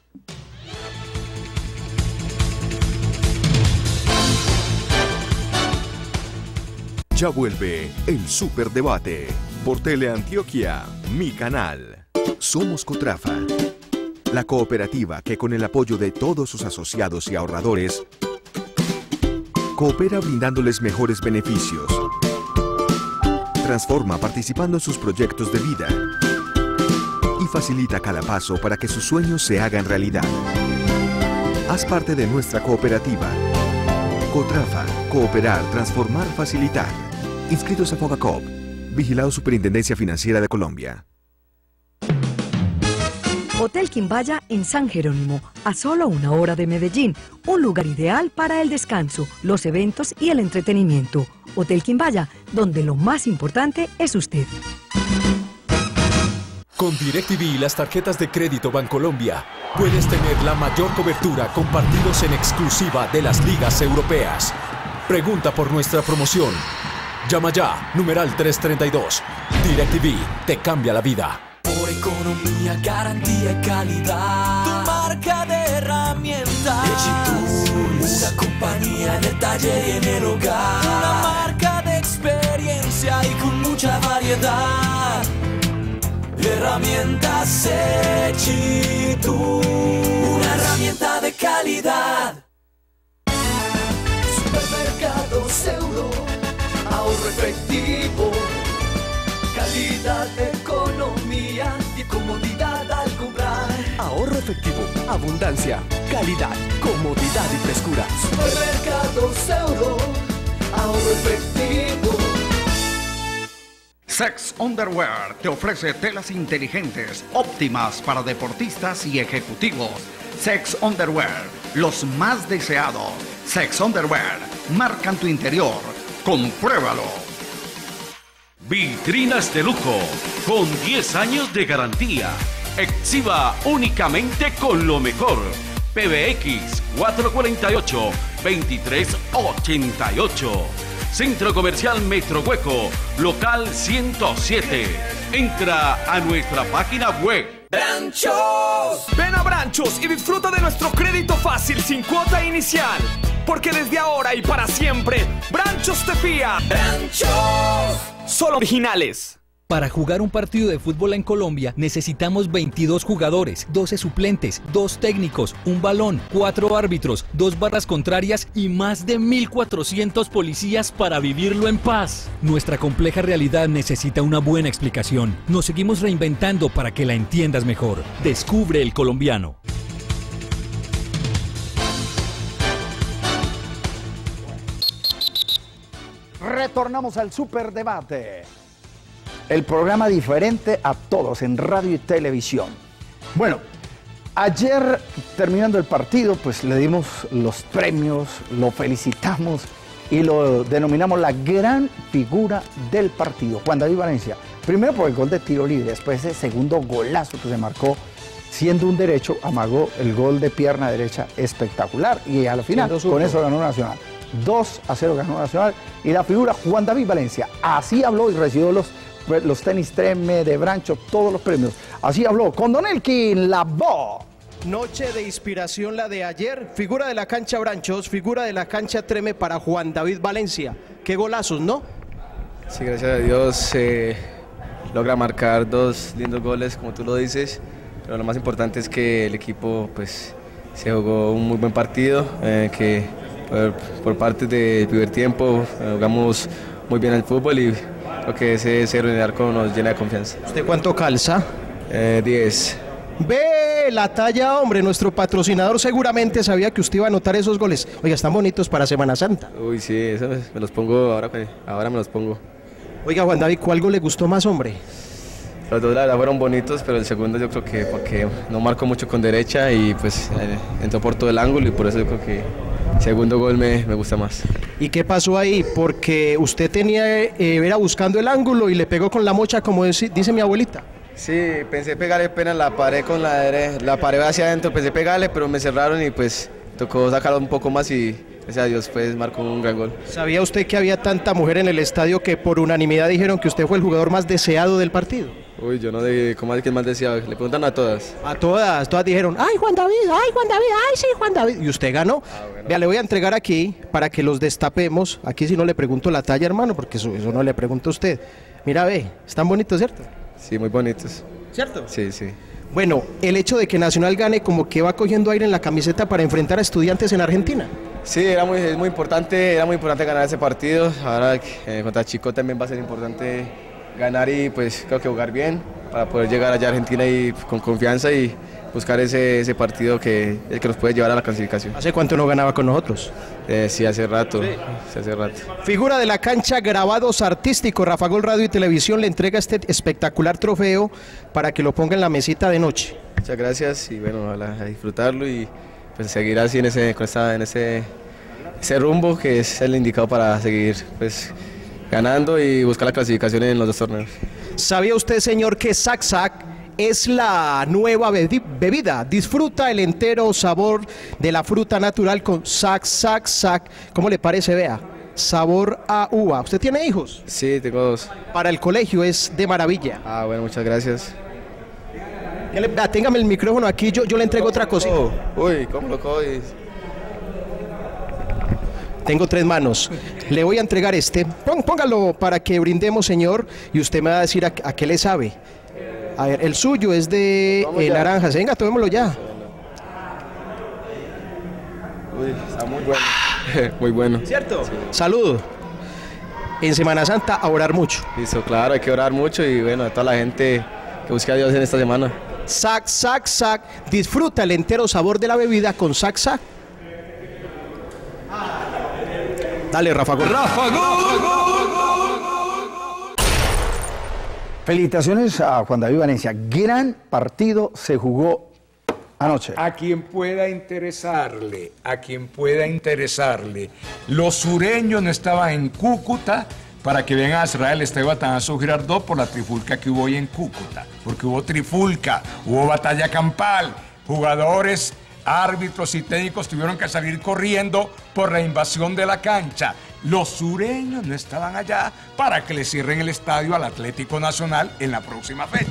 Ya vuelve el Superdebate por Teleantioquia, mi canal. Somos Cotrafa, la cooperativa que con el apoyo de todos sus asociados y ahorradores coopera brindándoles mejores beneficios. Transforma participando en sus proyectos de vida y facilita cada paso para que sus sueños se hagan realidad. Haz parte de nuestra cooperativa. Cotrafa, cooperar, transformar, facilitar. Inscritos a Fogacop, vigilado Superintendencia Financiera de Colombia. Hotel Quimbaya en San Jerónimo, a solo una hora de Medellín, un lugar ideal para el descanso, los eventos y el entretenimiento. Hotel Quimbaya, donde lo más importante es usted. Con DirecTV y las tarjetas de crédito Bancolombia, puedes tener la mayor cobertura con partidos en exclusiva de las ligas europeas. Pregunta por nuestra promoción. Llama ya, numeral trescientos treinta y dos. DirecTV te cambia la vida. Por economía, garantía y calidad. Tu marca de herramientas. Digitools, una compañía en el taller y en el hogar. Una marca de experiencia y con mucha variedad. Herramientas Digitools, una herramienta de calidad. Supermercados Euro, ahorro efectivo, calidad, economía y comodidad al comprar. Ahorro efectivo, abundancia, calidad, comodidad y frescura. Supermercados Euro, ahorro efectivo. Sex Underwear te ofrece telas inteligentes, óptimas para deportistas y ejecutivos. Sex Underwear, los más deseados. Sex Underwear, marcan tu interior. Compruébalo. Vitrinas de lujo, con diez años de garantía. Exhiba únicamente con lo mejor. P B X cuatro cuatro ocho, veintitrés ochenta y ocho. Centro Comercial Metro Hueco, local ciento siete. Entra a nuestra página web. ¡Branchos! Ven a Branchos y disfruta de nuestro crédito fácil sin cuota inicial. Porque desde ahora y para siempre, Branchos te fía. ¡Branchos! Solo originales. Para jugar un partido de fútbol en Colombia necesitamos veintidós jugadores, doce suplentes, dos técnicos, un balón, cuatro árbitros, dos barras contrarias y más de mil cuatrocientos policías para vivirlo en paz. Nuestra compleja realidad necesita una buena explicación. Nos seguimos reinventando para que la entiendas mejor. Descubre el colombiano. Retornamos al Superdebate, el programa diferente a todos en radio y televisión. Bueno, ayer terminando el partido, pues le dimos los premios, lo felicitamos y lo denominamos la gran figura del partido, Juan David Valencia. Primero por el gol de tiro libre, después ese segundo golazo que se marcó siendo un derecho, amagó el gol de pierna derecha espectacular y al final con eso ganó Nacional. dos a cero ganó Nacional y la figura Juan David Valencia. Así habló y recibió los, los tenis Treme de Brancho, todos los premios. Así habló con Don Elkin, la voz. Noche de inspiración la de ayer, figura de la cancha Branchos, figura de la cancha Treme para Juan David Valencia. Qué golazos, ¿no? Sí, gracias a Dios eh, logra marcar dos lindos goles, como tú lo dices, pero lo más importante es que el equipo pues se jugó un muy buen partido, eh, que por, por parte del primer tiempo eh, jugamos muy bien el fútbol y creo que ese cero en el arco nos llena de confianza. ¿Usted cuánto calza? diez. Eh, Ve la talla, hombre, nuestro patrocinador seguramente sabía que usted iba a anotar esos goles. Oiga, están bonitos para Semana Santa. Uy, sí, eso me, me los pongo ahora, ahora me los pongo. Oiga, Juan David, ¿cuál gol le gustó más, hombre? Los dos la verdad fueron bonitos, pero el segundo yo creo que porque no marcó mucho con derecha y pues eh, entró por todo el ángulo y por eso yo creo que el segundo gol me, me gusta más. ¿Y qué pasó ahí? Porque usted tenía, eh, era buscando el ángulo y le pegó con la mocha, como dice, dice mi abuelita. Sí, pensé pegarle pena la pared con la derecha, la pared hacia adentro, pensé pegarle, pero me cerraron y pues tocó sacarlo un poco más y gracias a Dios pues marcó un gran gol. ¿Sabía usted que había tanta mujer en el estadio que por unanimidad dijeron que usted fue el jugador más deseado del partido? Uy, yo no sé cómo es que es más deseado, le preguntan a todas. A todas, todas dijeron, ay Juan David, ay Juan David, ay sí Juan David, y usted ganó. Ah, bueno. Vea, le voy a entregar aquí para que los destapemos, aquí si no le pregunto la talla, hermano, porque eso, eso no le pregunto a usted. Mira, ve, están bonitos, ¿cierto? Sí, muy bonitos. ¿Cierto? Sí, sí. Bueno, el hecho de que Nacional gane como que va cogiendo aire en la camiseta para enfrentar a Estudiantes en Argentina. Sí, era muy, es muy importante, era muy importante ganar ese partido. Ahora eh, contra Chico también va a ser importante ganar y pues creo que jugar bien para poder llegar allá a Argentina y con confianza y buscar ese, ese partido que, el que nos puede llevar a la clasificación. ¿Hace cuánto no ganaba con nosotros? Eh, sí, hace rato, sí. sí, hace rato. Figura de la cancha, grabados artísticos, Rafa Gol Radio y Televisión le entrega este espectacular trofeo para que lo ponga en la mesita de noche. Muchas gracias y bueno, a disfrutarlo y pues seguir así en ese, en ese, ese rumbo que es el indicado para seguir pues ganando y buscar la clasificación en los dos torneos. ¿Sabía usted, señor, que Sac Sac es la nueva bebida? Disfruta el entero sabor de la fruta natural con Sac Sac Sac. ¿Cómo le parece? Vea, sabor a uva. ¿Usted tiene hijos? Sí, tengo dos. Para el colegio es de maravilla. Ah, bueno, muchas gracias. Ah, téngame el micrófono aquí, yo, yo le entrego otra cosita. Uy, ¿cómo lo coges? Tengo tres manos. Le voy a entregar este. Póngalo para que brindemos, señor, y usted me va a decir a, a qué le sabe. A ver, el suyo es de eh, naranjas. Venga, tomémoslo ya. Uy, está muy bueno. Muy bueno. ¿Cierto? Sí. Salud. En Semana Santa, a orar mucho. Listo, claro, hay que orar mucho y bueno, a toda la gente que busque a Dios en esta semana. Sac, sac, sac. Disfruta el entero sabor de la bebida con Sac, sac. Dale, Rafa Gol. Rafa Gol. Felicitaciones a Juan David Valencia. Gran partido se jugó anoche. A quien pueda interesarle, a quien pueda interesarle. Los sureños no estaban en Cúcuta para que vengan a cerrar el estadio Atanasio Girardot por la trifulca que hubo hoy en Cúcuta. Porque hubo trifulca, hubo batalla campal, jugadores, árbitros y técnicos tuvieron que salir corriendo por la invasión de la cancha. Los sureños no estaban allá para que le cierren el estadio al Atlético Nacional en la próxima fecha.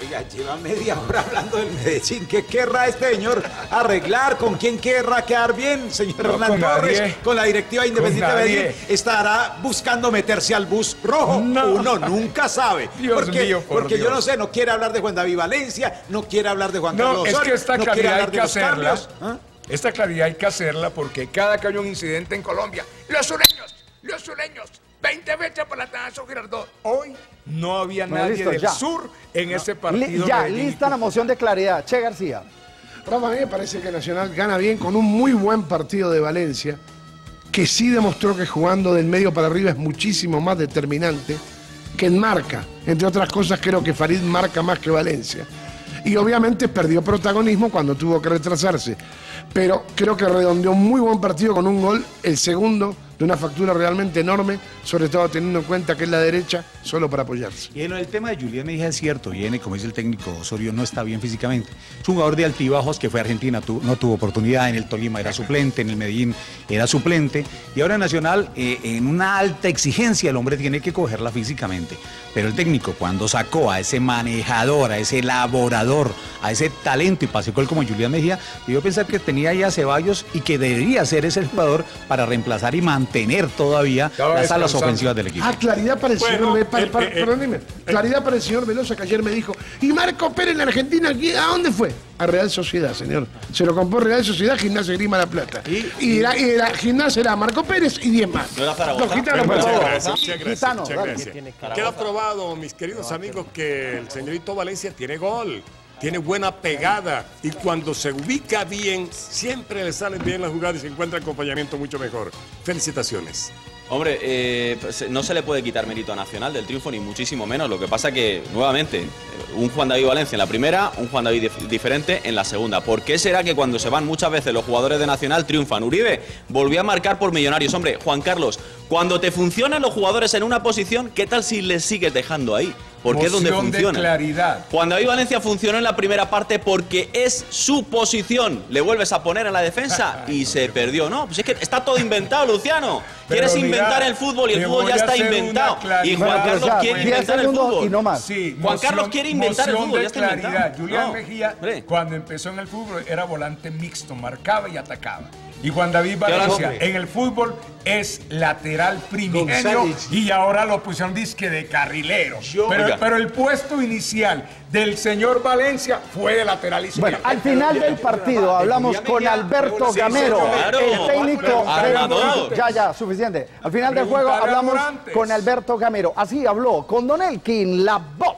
Oiga, lleva media hora hablando del Medellín. ¿Qué querrá este señor arreglar? ¿Con quién querrá quedar bien, señor No, Hernán con Torres? nadie. Con la directiva Independiente de nadie. Medellín. ¿Estará buscando meterse al bus rojo? No. Uno nunca sabe. Dios porque mío, por porque yo Dios. no sé, no quiere hablar de Juan David Valencia, no quiere hablar de Juan No, Carlos es Osorio, que esta no quiere claridad hay hablar de que los hacerla. cambios. ¿Ah? Esta claridad hay que hacerla porque cada que hay un incidente en Colombia, los sureños, los sureños, veinte fechas por la Tanazo Girardot. Hoy no había Bueno, nadie listo, del ya. sur en No. ese Li- partido. ya, Medellín y lista la moción de claridad. Che García. Rafa, a mí me parece que Nacional gana bien con un muy buen partido de Valencia, que sí demostró que jugando del medio para arriba es muchísimo más determinante que en marca. Entre otras cosas, creo que Farid marca más que Valencia. Y obviamente perdió protagonismo cuando tuvo que retrasarse. Pero creo que redondeó un muy buen partido con un gol, el segundo, de una factura realmente enorme, sobre todo teniendo en cuenta que es la derecha, solo para apoyarse. Y en el tema de Julián Mejía es cierto, viene, como dice el técnico Osorio, no está bien físicamente. Es un jugador de altibajos que fue a Argentina, tu- no tuvo oportunidad, en el Tolima era suplente, en el Medellín era suplente, y ahora en Nacional, eh, en una alta exigencia, el hombre tiene que cogerla físicamente. Pero el técnico, cuando sacó a ese manejador, a ese elaborador, a ese talento y pasó gol como Julián Mejía, debió pensar que tenía ya Ceballos y que debería ser ese jugador para reemplazar y mantener todavía Estaba las alas descansando. ofensivas del equipo. Ah, claridad para el Bueno, señor Ve- para- eh, para- eh, perdóneme. Claridad para el señor Velosa, que ayer me dijo, ¿y Marco Pérez en Argentina aquí? ¿A dónde fue? A Real Sociedad, señor. Se lo compró Real Sociedad, Gimnasia Grima La Plata. Y, la, y la gimnasia era Marco Pérez y diez más. ¿No era Zaragoza? Los gitanos, por Muchas favor. gracias, muchas gracias, Gitano, muchas dale. gracias. Queda probado, mis queridos amigos, que el señorito Valencia tiene gol, tiene buena pegada y cuando se ubica bien, siempre le salen bien las jugadas y se encuentra acompañamiento mucho mejor. Felicitaciones. Hombre, eh, pues, no se le puede quitar mérito a Nacional del triunfo, ni muchísimo menos. Lo que pasa que, nuevamente, un Juan David Valencia en la primera, un Juan David dif- diferente en la segunda. ¿Por qué será que cuando se van muchas veces los jugadores de Nacional triunfan? Uribe volvió a marcar por Millonarios. Hombre, Juan Carlos, cuando te funcionan los jugadores en una posición, ¿qué tal si les sigues dejando ahí? Porque es donde Moción de funciona. claridad. Juan David Valencia funcionó en la primera parte porque es su posición. Le vuelves a poner en la defensa y se perdió. No, pues es que está todo inventado, Luciano. Quieres Pero mira, inventar el fútbol y el te fútbol voy ya a está hacer una inventado. claridad. Y Juan Bueno, Carlos pero ya, quiere diez inventar el segundos fútbol. y no más. Sí, Juan Carlos quiere inventar el moción fútbol, de ya está claridad. inventado. Julián No, Mejía, hombre. cuando empezó en el fútbol, era volante mixto, marcaba y atacaba. Y Juan David ahora, Valencia hombre. en el fútbol es lateral primigenio González. y ahora lo pusieron disque de carrilero. Pero, Oiga. pero el puesto inicial del señor Valencia fue de lateral izquierdo. Bueno, al final del partido hablamos con Alberto Sí, Gamero, claro. el técnico. Armador. Ya, ya, suficiente. Al final del juego Pregúntale a hablamos Dorantes. con Alberto Gamero. Así habló con Don Elkin, la voz.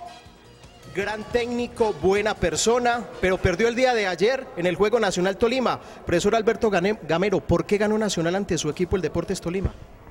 Gran técnico, buena persona, pero perdió el día de ayer en el Juego Nacional Tolima. Profesor Alberto Gane- Gamero, ¿por qué ganó Nacional ante su equipo el Deportes Tolima?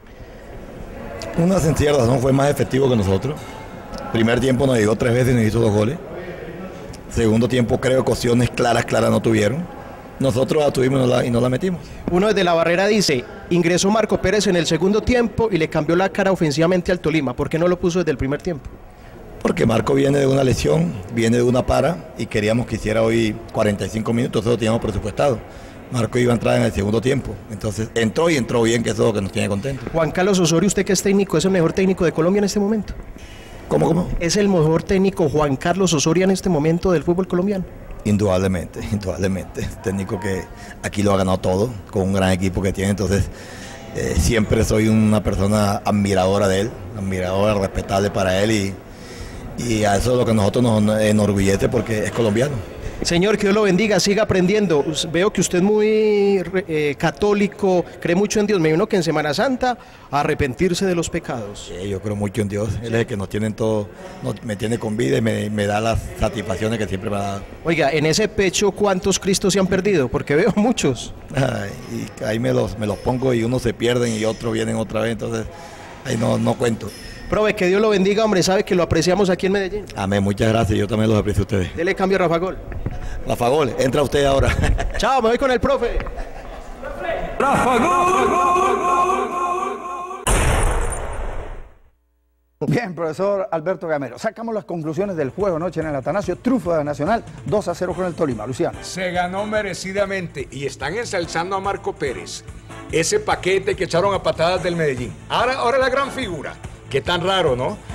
Una sencilla razón, fue más efectivo que nosotros. Primer tiempo nos llegó tres veces y nos hizo dos goles. Segundo tiempo creo que opciones claras, claras no tuvieron. Nosotros la tuvimos y no la, y no la metimos. Uno desde la barrera dice, ingresó Marco Pérez en el segundo tiempo y le cambió la cara ofensivamente al Tolima. ¿Por qué no lo puso desde el primer tiempo? Porque Marco viene de una lesión, viene de una para y queríamos que hiciera hoy cuarenta y cinco minutos, eso lo teníamos presupuestado. Marco iba a entrar en el segundo tiempo, entonces entró y entró bien, que eso es lo que nos tiene contentos. Juan Carlos Osorio, usted que es técnico, ¿es el mejor técnico de Colombia en este momento? ¿Cómo, cómo? ¿Es el mejor técnico Juan Carlos Osorio en este momento del fútbol colombiano? Indudablemente, indudablemente. Técnico que aquí lo ha ganado todo, con un gran equipo que tiene, entonces eh, siempre soy una persona admiradora de él, admiradora, respetable para él y, y a eso es lo que a nosotros nos enorgullece porque es colombiano. Señor, que Dios lo bendiga, siga aprendiendo. Us- Veo que usted es muy re- eh, católico, cree mucho en Dios. Me vino que en Semana Santa arrepentirse de los pecados. Sí, yo creo mucho en Dios, él es el que nos tiene en todo, nos- me tiene con vida y me, me da las satisfacciones que siempre me ha dado. Oiga, en ese pecho, ¿cuántos Cristos se han perdido? Porque veo muchos. Ay, y ahí me los, me los pongo y unos se pierden y otros vienen otra vez, entonces ahí no, no cuento. Prove, que Dios lo bendiga, hombre, sabe que lo apreciamos aquí en Medellín. Amén, muchas gracias, yo también los aprecio a ustedes. Dele cambio a Rafa Gol. Rafa Gol, entra usted ahora. Chao, me voy con el profe. Bien, profesor Alberto Gamero. Sacamos las conclusiones del juego anoche en el Atanasio. Triunfo de Nacional, dos a cero con el Tolima. Luciano. Se ganó merecidamente y están ensalzando a Marco Pérez. Ese paquete que echaron a patadas del Medellín. Ahora, ahora la gran figura. Qué tan raro, ¿no?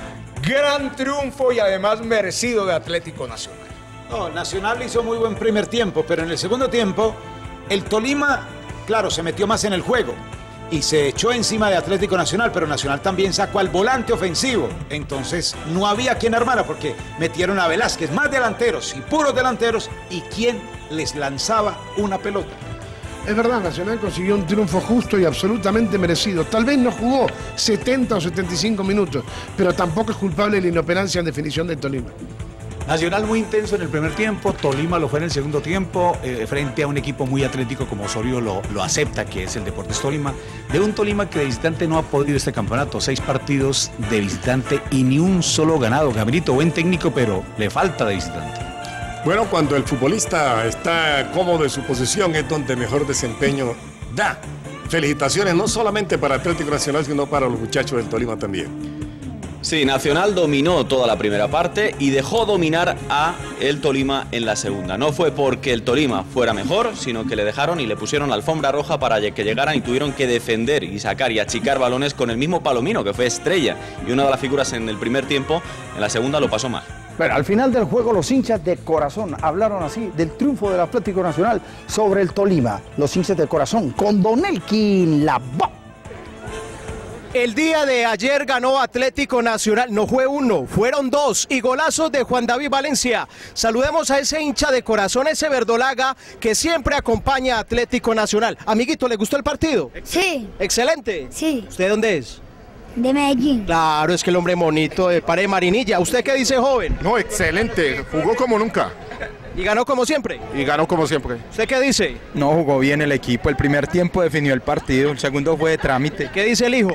Gran triunfo y además merecido de Atlético Nacional. No, Nacional hizo muy buen primer tiempo, pero en el segundo tiempo, el Tolima, claro, se metió más en el juego y se echó encima de Atlético Nacional, pero Nacional también sacó al volante ofensivo. Entonces, no había quien armara porque metieron a Velázquez, más delanteros y puros delanteros, y quien les lanzaba una pelota. Es verdad, Nacional consiguió un triunfo justo y absolutamente merecido. Tal vez no jugó setenta o setenta y cinco minutos, pero tampoco es culpable de la inoperancia en definición del Tolima. Nacional muy intenso en el primer tiempo, Tolima lo fue en el segundo tiempo, eh, frente a un equipo muy atlético como Osorio lo, lo acepta, que es el Deportes Tolima, de un Tolima que de visitante no ha podido este campeonato, seis partidos de visitante y ni un solo ganado. Gabrielito, buen técnico, pero le falta de visitante. Bueno, cuando el futbolista está cómodo en su posición es donde mejor desempeño da. Felicitaciones no solamente para Atlético Nacional, sino para los muchachos del Tolima también. Sí, Nacional dominó toda la primera parte y dejó dominar a el Tolima en la segunda. No fue porque el Tolima fuera mejor, sino que le dejaron y le pusieron la alfombra roja para que llegaran y tuvieron que defender y sacar y achicar balones con el mismo Palomino, que fue estrella y una de las figuras en el primer tiempo. En la segunda lo pasó mal. Bueno, al final del juego los hinchas de corazón hablaron así del triunfo del Atlético Nacional sobre el Tolima. Los hinchas de corazón con Don Elkin Lavoe. El día de ayer ganó Atlético Nacional, no fue uno, fueron dos y golazos de Juan David Valencia. Saludemos a ese hincha de corazón, ese verdolaga que siempre acompaña a Atlético Nacional. Amiguito, ¿le gustó el partido? Sí. Excelente. Sí. ¿Usted dónde es? De Medellín. Claro, es que el hombre bonito de Pare Marinilla. ¿Usted qué dice, joven? No, excelente, jugó como nunca. ¿Y ganó como siempre? Y ganó como siempre. ¿Usted qué dice? No, jugó bien el equipo, el primer tiempo definió el partido, el segundo fue de trámite. ¿Qué dice el hijo?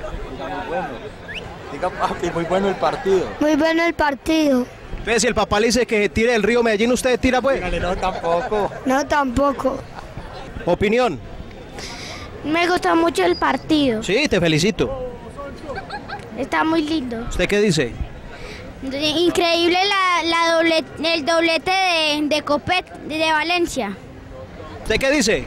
Diga papi, muy bueno el partido. Muy bueno el partido. Entonces, si el papá le dice que tire el río Medellín, ¿usted tira pues? Dígale, no, tampoco. No, tampoco. ¿Opinión? Me gusta mucho el partido. Sí, te felicito. Está muy lindo. ¿Usted qué dice? Increíble la, la doble, el doblete de, de Copet de Valencia. ¿Usted qué dice?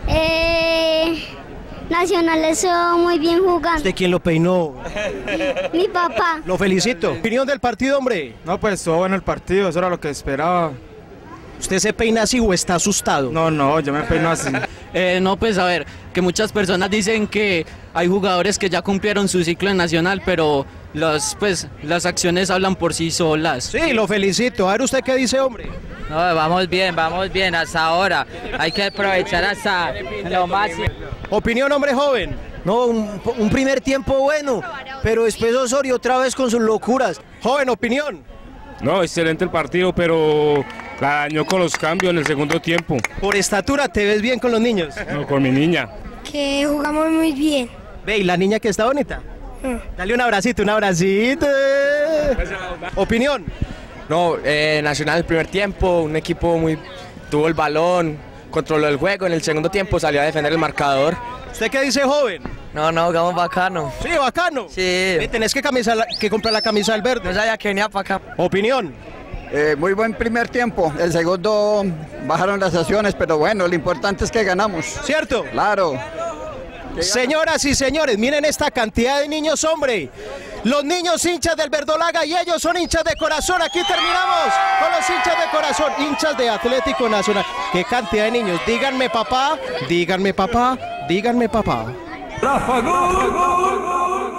Eh, Nacional estuvo muy bien jugando. ¿Usted quién lo peinó? Mi papá. Lo felicito. ¿Opinión del partido, hombre? No, pues estuvo bueno el partido, eso era lo que esperaba. ¿Usted se peina así o está asustado? No, no, yo me peino así. Eh, no, pues a ver, que muchas personas dicen que hay jugadores que ya cumplieron su ciclo en Nacional, pero las, pues, las acciones hablan por sí solas. Sí, lo felicito. A ver, ¿usted qué dice, hombre? No, vamos bien, vamos bien hasta ahora. Hay que aprovechar hasta lo máximo. ¿Opinión, hombre joven? No, un, un primer tiempo bueno, pero después Osorio otra vez con sus locuras. Joven, ¿opinión? No, excelente el partido, pero la dañó con los cambios en el segundo tiempo. Por estatura, ¿te ves bien con los niños? No, con mi niña. Que jugamos muy bien. Ve, ¿y la niña que está bonita? Dale un abracito, un abracito. ¿Opinión? No, eh, Nacional el primer tiempo, un equipo muy... tuvo el balón, controló el juego, en el segundo tiempo salió a defender el marcador. ¿Usted qué dice, joven? No, no, jugamos bacano. Sí, bacano. Sí. Ve, tenés que, camisa, que comprar la camisa del verde. No sabía que venía para acá. ¿Opinión? Eh, muy buen primer tiempo, el segundo bajaron las acciones, pero bueno, lo importante es que ganamos. ¿Cierto? Claro. Señoras y señores, miren esta cantidad de niños, hombre. Los niños hinchas del verdolaga y ellos son hinchas de corazón. Aquí terminamos con los hinchas de corazón, hinchas de Atlético Nacional. Qué cantidad de niños. Díganme papá, díganme papá, díganme papá. Rafa, gol, gol, gol.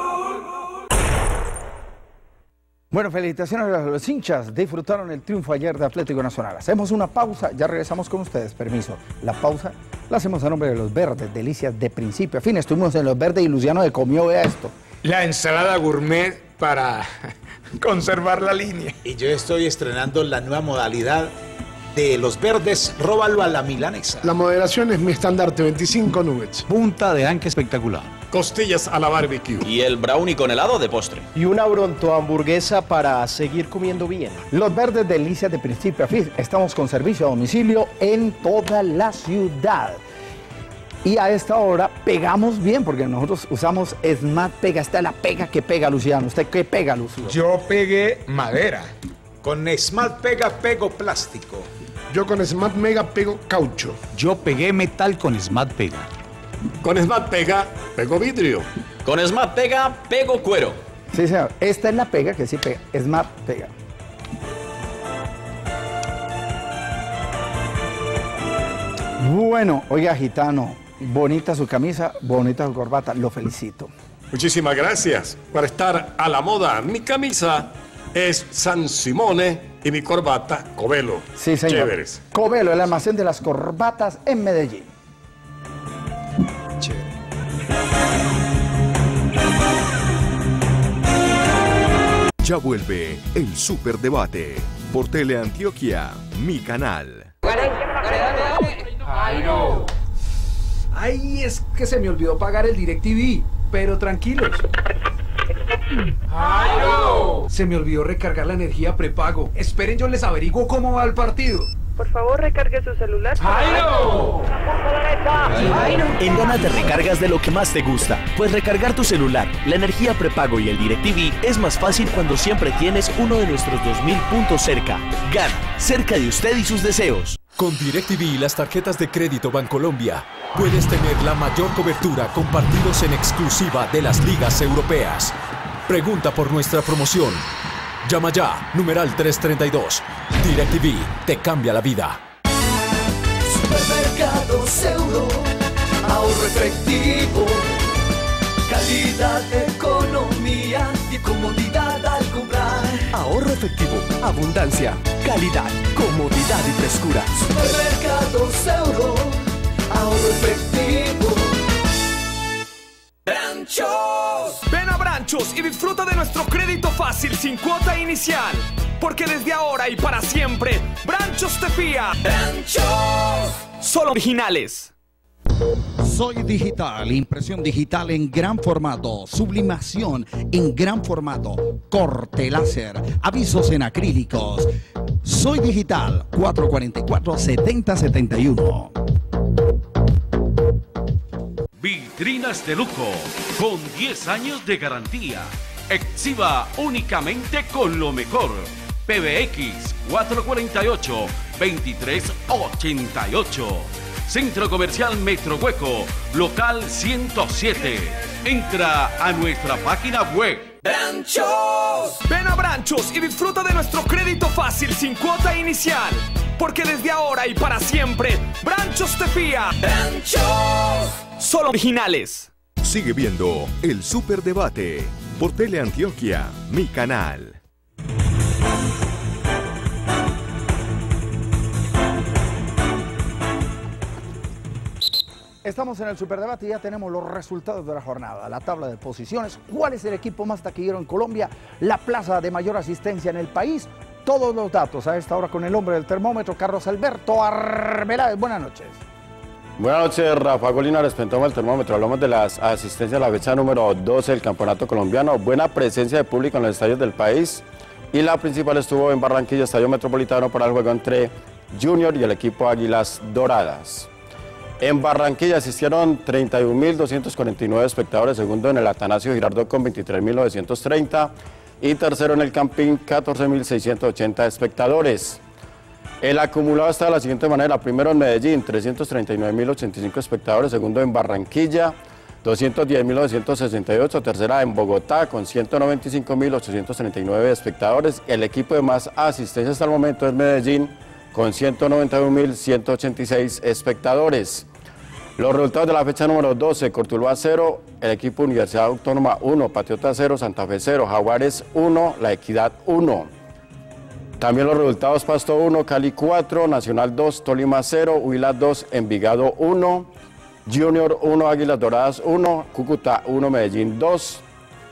Bueno, felicitaciones a los hinchas, disfrutaron el triunfo ayer de Atlético Nacional. Hacemos una pausa, ya regresamos con ustedes, permiso. La pausa la hacemos a nombre de Los Verdes, delicias de principio a fin. Estuvimos en Los Verdes y Luciano de comió, vea esto. La ensalada gourmet para conservar la línea. Y yo estoy estrenando la nueva modalidad de Los Verdes, róbalo a la milanesa. La moderación es mi estandarte, veinticinco nuggets. Punta de anca espectacular. Costillas a la barbecue. Y el brownie con helado de postre. Y una bronto hamburguesa para seguir comiendo bien. Los Verdes, delicias de principio a fin. Estamos con servicio a domicilio en toda la ciudad. Y a esta hora pegamos bien, porque nosotros usamos Smart Pega. Esta es la pega que pega, Luciano. ¿Usted qué pega, Luciano? Yo pegué madera. Con Smart Pega pego plástico. Yo con Smart Mega pego caucho. Yo pegué metal con Smart Pega. Con Smart Pega pego vidrio. Con Smart Pega pego cuero. Sí, señor. Esta es la pega que sí pega. Smart pega. Bueno, oiga, gitano, bonita su camisa, bonita su corbata, lo felicito. Muchísimas gracias por estar a la moda. Mi camisa es San Simone y mi corbata Covelo. Sí, señor. Chéveres. Covelo, el almacén de las corbatas en Medellín. Chévere. Ya vuelve el Superdebate por Teleantioquia, mi canal. ¡Ay, no! Ay, es que se me olvidó pagar el DirecTV, pero tranquilos. ¡Ay, no! Se me olvidó recargar la energía prepago. Esperen, yo les averiguo cómo va el partido. Por favor, recargue su celular. ¡Ay, no! ¡Ay, no! En Gana te recargas de lo que más te gusta, pues recargar tu celular, la energía prepago y el DirecTV es más fácil cuando siempre tienes uno de nuestros dos mil puntos cerca. Gana, cerca de usted y sus deseos. Con DirecTV y las tarjetas de crédito Bancolombia, puedes tener la mayor cobertura con partidos en exclusiva de las ligas europeas. Pregunta por nuestra promoción. Llama ya, numeral trescientos treinta y dos. DirecTV te cambia la vida. Supermercados Euro, ahorro efectivo, calidad, economía y comodidad al comprar. Ahorro efectivo, abundancia, calidad, comodidad y frescura. Supermercados Euro, ahorro efectivo. ¡Branchos! Ven a Branchos y disfruta de nuestro crédito fácil sin cuota inicial. Porque desde ahora y para siempre, Branchos te fía. ¡Branchos! Solo originales. Soy Digital, impresión digital en gran formato, sublimación en gran formato, corte láser, avisos en acrílicos. Soy Digital, cuatro cuatro cuatro, siete cero siete uno. Vitrinas de lujo con diez años de garantía. Exhiba únicamente con lo mejor. P B X cuatro cuatro ocho, veintitrés ochenta y ocho. Centro Comercial Metro Hueco, local ciento siete. Entra a nuestra página web. ¡Branchos! Ven a Branchos y disfruta de nuestro crédito fácil sin cuota inicial. Porque desde ahora y para siempre, Branchos te fía. ¡Branchos! Solo originales. Sigue viendo el Superdebate por Teleantioquia, mi canal. Estamos en el Superdebate y ya tenemos los resultados de la jornada, la tabla de posiciones, cuál es el equipo más taquillero en Colombia, la plaza de mayor asistencia en el país, todos los datos a esta hora con el hombre del termómetro, Carlos Alberto Arbeláez. Buenas noches. Buenas noches, Rafa Linares, toma el termómetro. Hablamos de las asistencias a la fecha número doce del campeonato colombiano. Buena presencia de público en los estadios del país y la principal estuvo en Barranquilla, Estadio Metropolitano, para el juego entre Junior y el equipo Águilas Doradas. En Barranquilla asistieron treinta y un mil doscientos cuarenta y nueve espectadores, segundo en el Atanasio Girardot con veintitrés mil novecientos treinta y tercero en el Campín, catorce mil seiscientos ochenta espectadores. El acumulado está de la siguiente manera: primero en Medellín, trescientos treinta y nueve mil ochenta y cinco espectadores, segundo en Barranquilla, doscientos diez mil novecientos sesenta y ocho, tercera en Bogotá con ciento noventa y cinco mil ochocientos treinta y nueve espectadores. El equipo de más asistencia hasta el momento es Medellín con ciento noventa y un mil ciento ochenta y seis espectadores. Los resultados de la fecha número doce, Cortuluá cero, el equipo Universidad Autónoma uno, Patriota cero, Santa Fe cero, Jaguares uno, La Equidad uno. También los resultados: Pasto uno, Cali cuatro, Nacional dos, Tolima cero, Huila dos, Envigado uno, Junior uno, Águilas Doradas uno, Cúcuta uno, Medellín dos,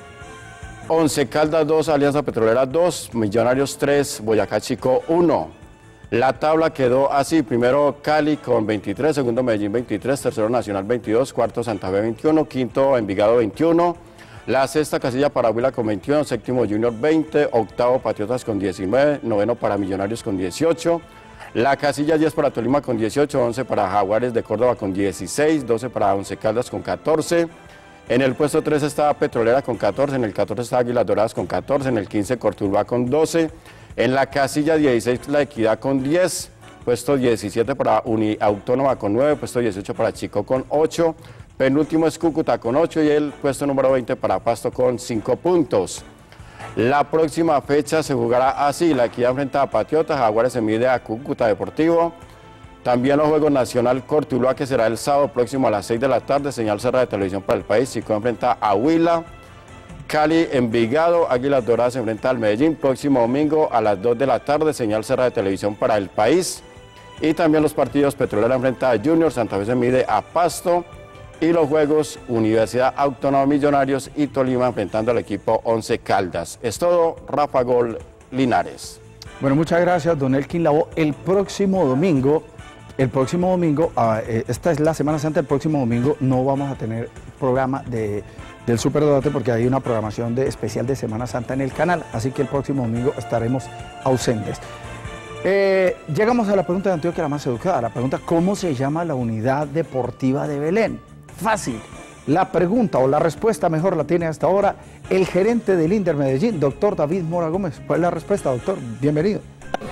Once Caldas dos, Alianza Petrolera dos, Millonarios tres, Boyacá Chico uno. La tabla quedó así: primero Cali con veintitrés, segundo Medellín veintitrés, tercero Nacional veintidós, cuarto Santa Fe veintiuno, quinto Envigado veintiuno, la sexta casilla para Huila con veintiuno, séptimo Junior veinte, octavo Patriotas con diecinueve, noveno para Millonarios con dieciocho, la casilla diez para Tolima con dieciocho, once para Jaguares de Córdoba con dieciséis, doce para Once Caldas con catorce, en el puesto trece está Petrolera con catorce, en el catorce está Águilas Doradas con catorce, en el quince Cortuluá con doce, en la casilla dieciséis La Equidad con diez, puesto diecisiete para Uniautónoma con nueve, puesto dieciocho para Chico con ocho, Penúltimo es Cúcuta con ocho y el puesto número veinte para Pasto con cinco puntos. La próxima fecha se jugará así: La Equidad enfrenta a Patriotas, Jaguares se mide a Cúcuta Deportivo. También los Juegos Nacional Cortuluá, que será el sábado próximo a las seis de la tarde, señal cerrada de televisión para el país. Chico enfrenta a Huila. Cali, Envigado, Águilas Doradas se enfrenta al Medellín, próximo domingo a las dos de la tarde, señal cerrada de televisión para el país. Y también los partidos: Petrolera enfrenta a Junior, Santa Fe se mide a Pasto. Y los juegos Universidad Autónoma Millonarios y Tolima enfrentando al equipo Once Caldas. Es todo, Rafa Gol Linares. Bueno, muchas gracias, don Elkin Lavoe. El próximo domingo, el próximo domingo, ah, eh, esta es la Semana Santa, el próximo domingo no vamos a tener programa de, del Superdebate porque hay una programación de, especial de Semana Santa en el canal, así que el próximo domingo estaremos ausentes. Eh, llegamos a la pregunta de Antioquia, la más educada, la pregunta: ¿cómo se llama la unidad deportiva de Belén? Fácil. La pregunta o la respuesta mejor la tiene hasta ahora el gerente del Inder Medellín, doctor David Mora Gómez. ¿Cuál es la respuesta, doctor? Bienvenido.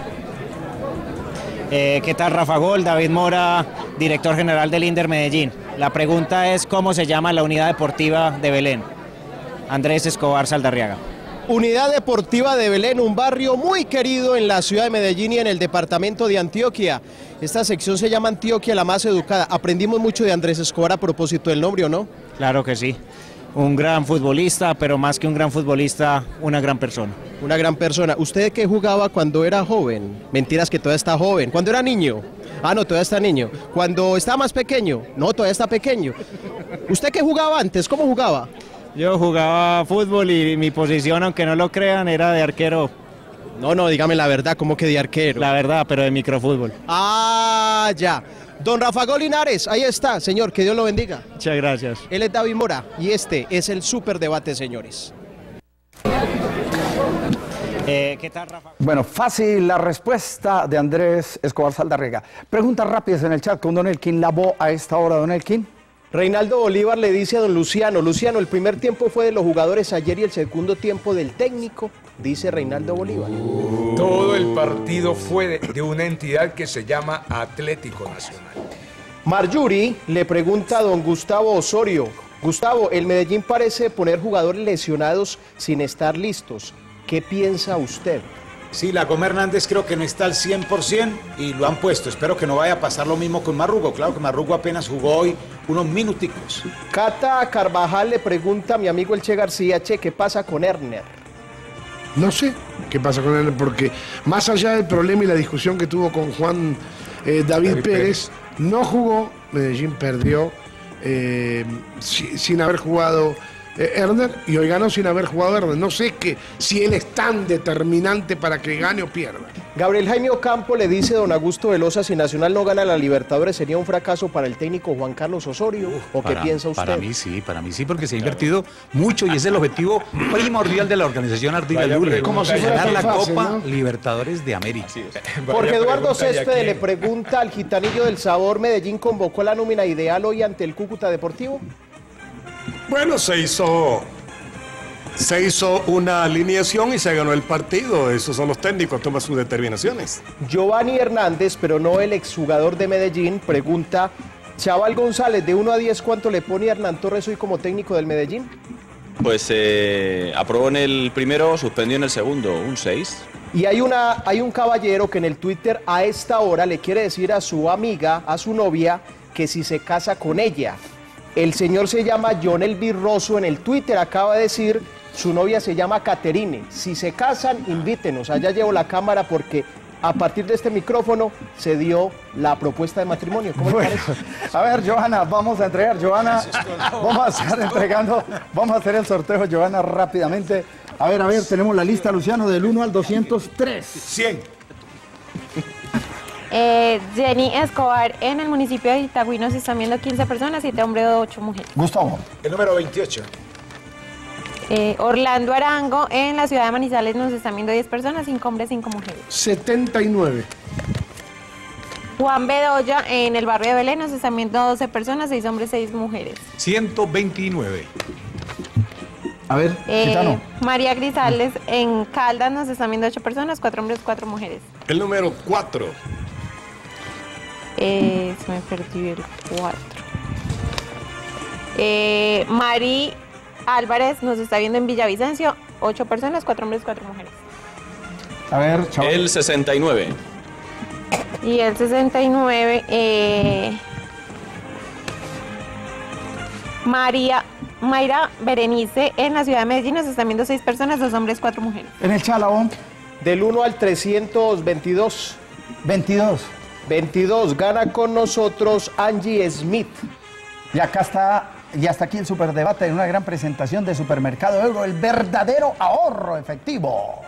Eh, ¿Qué tal, Rafa Gol? David Mora, director general del Inder Medellín. La pregunta es: ¿cómo se llama la unidad deportiva de Belén? Andrés Escobar Saldarriaga. Unidad Deportiva de Belén, un barrio muy querido en la ciudad de Medellín y en el departamento de Antioquia. Esta sección se llama Antioquia, la más educada. Aprendimos mucho de Andrés Escobar a propósito del nombre, ¿o no? Claro que sí. Un gran futbolista, pero más que un gran futbolista, una gran persona. Una gran persona. ¿Usted qué jugaba cuando era joven? Mentiras, que todavía está joven. ¿Cuando era niño? Ah, no, todavía está niño. ¿Cuando estaba más pequeño? No, todavía está pequeño. ¿Usted qué jugaba antes? ¿Cómo jugaba? Yo jugaba fútbol y mi posición, aunque no lo crean, era de arquero. No, no, dígame la verdad, ¿cómo que de arquero? La verdad, pero de microfútbol. Ah, ya. Don Rafa Gol Linares, ahí está, señor, que Dios lo bendiga. Muchas gracias. Él es David Mora y este es el Superdebate, señores. Eh, ¿Qué tal, Rafa? Bueno, fácil la respuesta de Andrés Escobar Saldarriaga. Preguntas rápidas en el chat con don Elkin Lavoe a esta hora, don Elkin. Reinaldo Bolívar le dice a don Luciano: Luciano, el primer tiempo fue de los jugadores ayer y el segundo tiempo del técnico, dice Reinaldo Bolívar. Todo el partido fue de, de una entidad que se llama Atlético Nacional. Marjorie le pregunta a don Gustavo Osorio: Gustavo, el Medellín parece poner jugadores lesionados sin estar listos. ¿Qué piensa usted? Sí, la Goma Hernández creo que no está al cien por ciento y lo han puesto. Espero que no vaya a pasar lo mismo con Marrugo. Claro que Marrugo apenas jugó hoy unos minuticos. Cata Carvajal le pregunta a mi amigo el Che García: Che, ¿qué pasa con Erner? No sé qué pasa con Erner, porque más allá del problema y la discusión que tuvo con Juan eh, David, David Pérez, Pérez, no jugó, Medellín perdió eh, si, sin haber jugado Erner, y hoy ganó sin haber jugado Erner. No sé que, si él es tan determinante para que gane o pierda. Gabriel Jaime Ocampo le dice a don Augusto Velosa: si Nacional no gana la Libertadores, ¿sería un fracaso para el técnico Juan Carlos Osorio? Uf, ¿O para, qué piensa usted? Para mí sí, para mí sí, porque se ha invertido mucho y es el objetivo primordial de la organización Ardila Lule. Como si fuera ganar la fácil, Copa ¿no? Libertadores de América. Sí, Jorge Eduardo Céspedes le pregunta al gitanillo del sabor: ¿Medellín convocó la nómina ideal hoy ante el Cúcuta Deportivo? Bueno, se hizo... Se hizo una alineación y se ganó el partido. Esos son los técnicos, toman sus determinaciones. Giovanni Hernández, pero no el exjugador de Medellín, pregunta: Chaval González, de uno a diez, ¿cuánto le pone a Hernán Torres hoy como técnico del Medellín? Pues eh, aprobó en el primero, suspendió en el segundo, un seis. Y hay, una, hay un caballero que en el Twitter a esta hora le quiere decir a su amiga, a su novia, que si se casa con ella. El señor se llama John Elvir Rosso, en el Twitter acaba de decir: su novia se llama Caterine. Si se casan, invítenos. Allá llevo la cámara porque a partir de este micrófono se dio la propuesta de matrimonio. ¿Cómo bueno, le parece? A ver, Johanna, vamos a entregar. Johanna, vamos a estar entregando, vamos a hacer el sorteo, Johanna, rápidamente. A ver, a ver, tenemos la lista, Luciano, del uno al doscientos tres. cien. Eh, Jenny Escobar, en el municipio de Itagüí nos están viendo quince personas, siete hombres, ocho mujeres. Gustavo. El número veintiocho. Eh, Orlando Arango, en la ciudad de Manizales nos están viendo diez personas, cinco hombres, cinco mujeres. setenta y nueve. Juan Bedoya, en el barrio de Belén nos están viendo doce personas, seis hombres, seis mujeres. ciento veintinueve. A ver, eh, María Grisales, en Caldas nos están viendo ocho personas, cuatro hombres, cuatro mujeres. El número cuatro. Eh, se me perdió el cuatro. Eh, Mari Álvarez nos está viendo en Villavicencio, ocho personas, cuatro hombres, cuatro mujeres. A ver, chaval. El sesenta y nueve. Y el sesenta y nueve, eh, María, Mayra Berenice en la ciudad de Medellín nos están viendo seis personas, dos hombres, cuatro mujeres. En el Chalabón. Del uno al trescientos veintidós. veintidós. veintidós, gana con nosotros Angie Smith. Y acá está, y hasta aquí el Superdebate en una gran presentación de Supermercado Euro, el verdadero ahorro efectivo.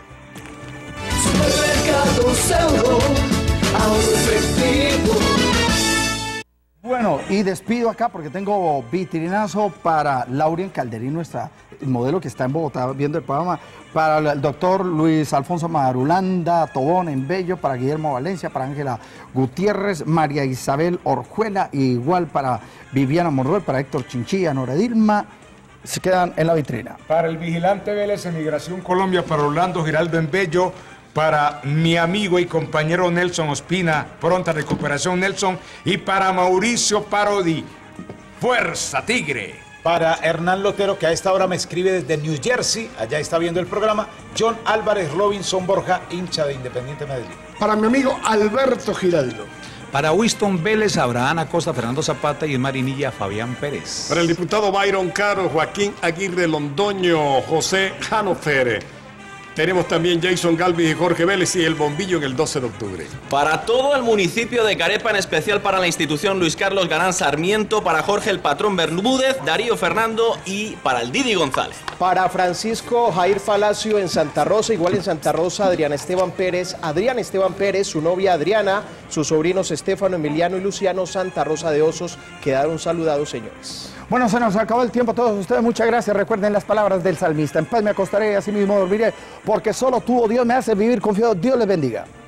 Supermercados Euro, ahorro efectivo. Bueno, y despido acá porque tengo vitrinazo para Laurien Calderín, nuestra modelo que está en Bogotá viendo el programa, para el doctor Luis Alfonso Marulanda Tobón en Bello, para Guillermo Valencia, para Ángela Gutiérrez, María Isabel Orjuela, igual para Viviana Monroy, para Héctor Chinchilla, Nora Dilma, se quedan en la vitrina. Para el vigilante Vélez en Migración Colombia, para Orlando Giraldo en Bello, para mi amigo y compañero Nelson Ospina, pronta recuperación Nelson, y para Mauricio Parodi, fuerza Tigre. Para Hernán Lotero, que a esta hora me escribe desde New Jersey, allá está viendo el programa, John Álvarez Robinson Borja, hincha de Independiente Medellín. Para mi amigo Alberto Giraldo. Para Winston Vélez, Abraham Acosta, Fernando Zapata y en Marinilla, Fabián Pérez. Para el diputado Byron Caro, Joaquín Aguirre Londoño, José Hanofer. Tenemos también Jason Galvis y Jorge Vélez y el bombillo en el doce de octubre. Para todo el municipio de Carepa, en especial para la institución Luis Carlos Galán Sarmiento, para Jorge el Patrón Bermúdez, Darío Fernando y para el Didi González. Para Francisco Jair Palacio en Santa Rosa, igual en Santa Rosa, Adrián Esteban Pérez, Adrián Esteban Pérez, su novia Adriana, sus sobrinos Estefano, Emiliano y Luciano, Santa Rosa de Osos, quedaron saludados, señores. Bueno, se nos acabó el tiempo a todos ustedes. Muchas gracias. Recuerden las palabras del salmista. En paz me acostaré y así mismo dormiré, porque solo tú, oh Dios, me hace vivir confiado. Dios les bendiga.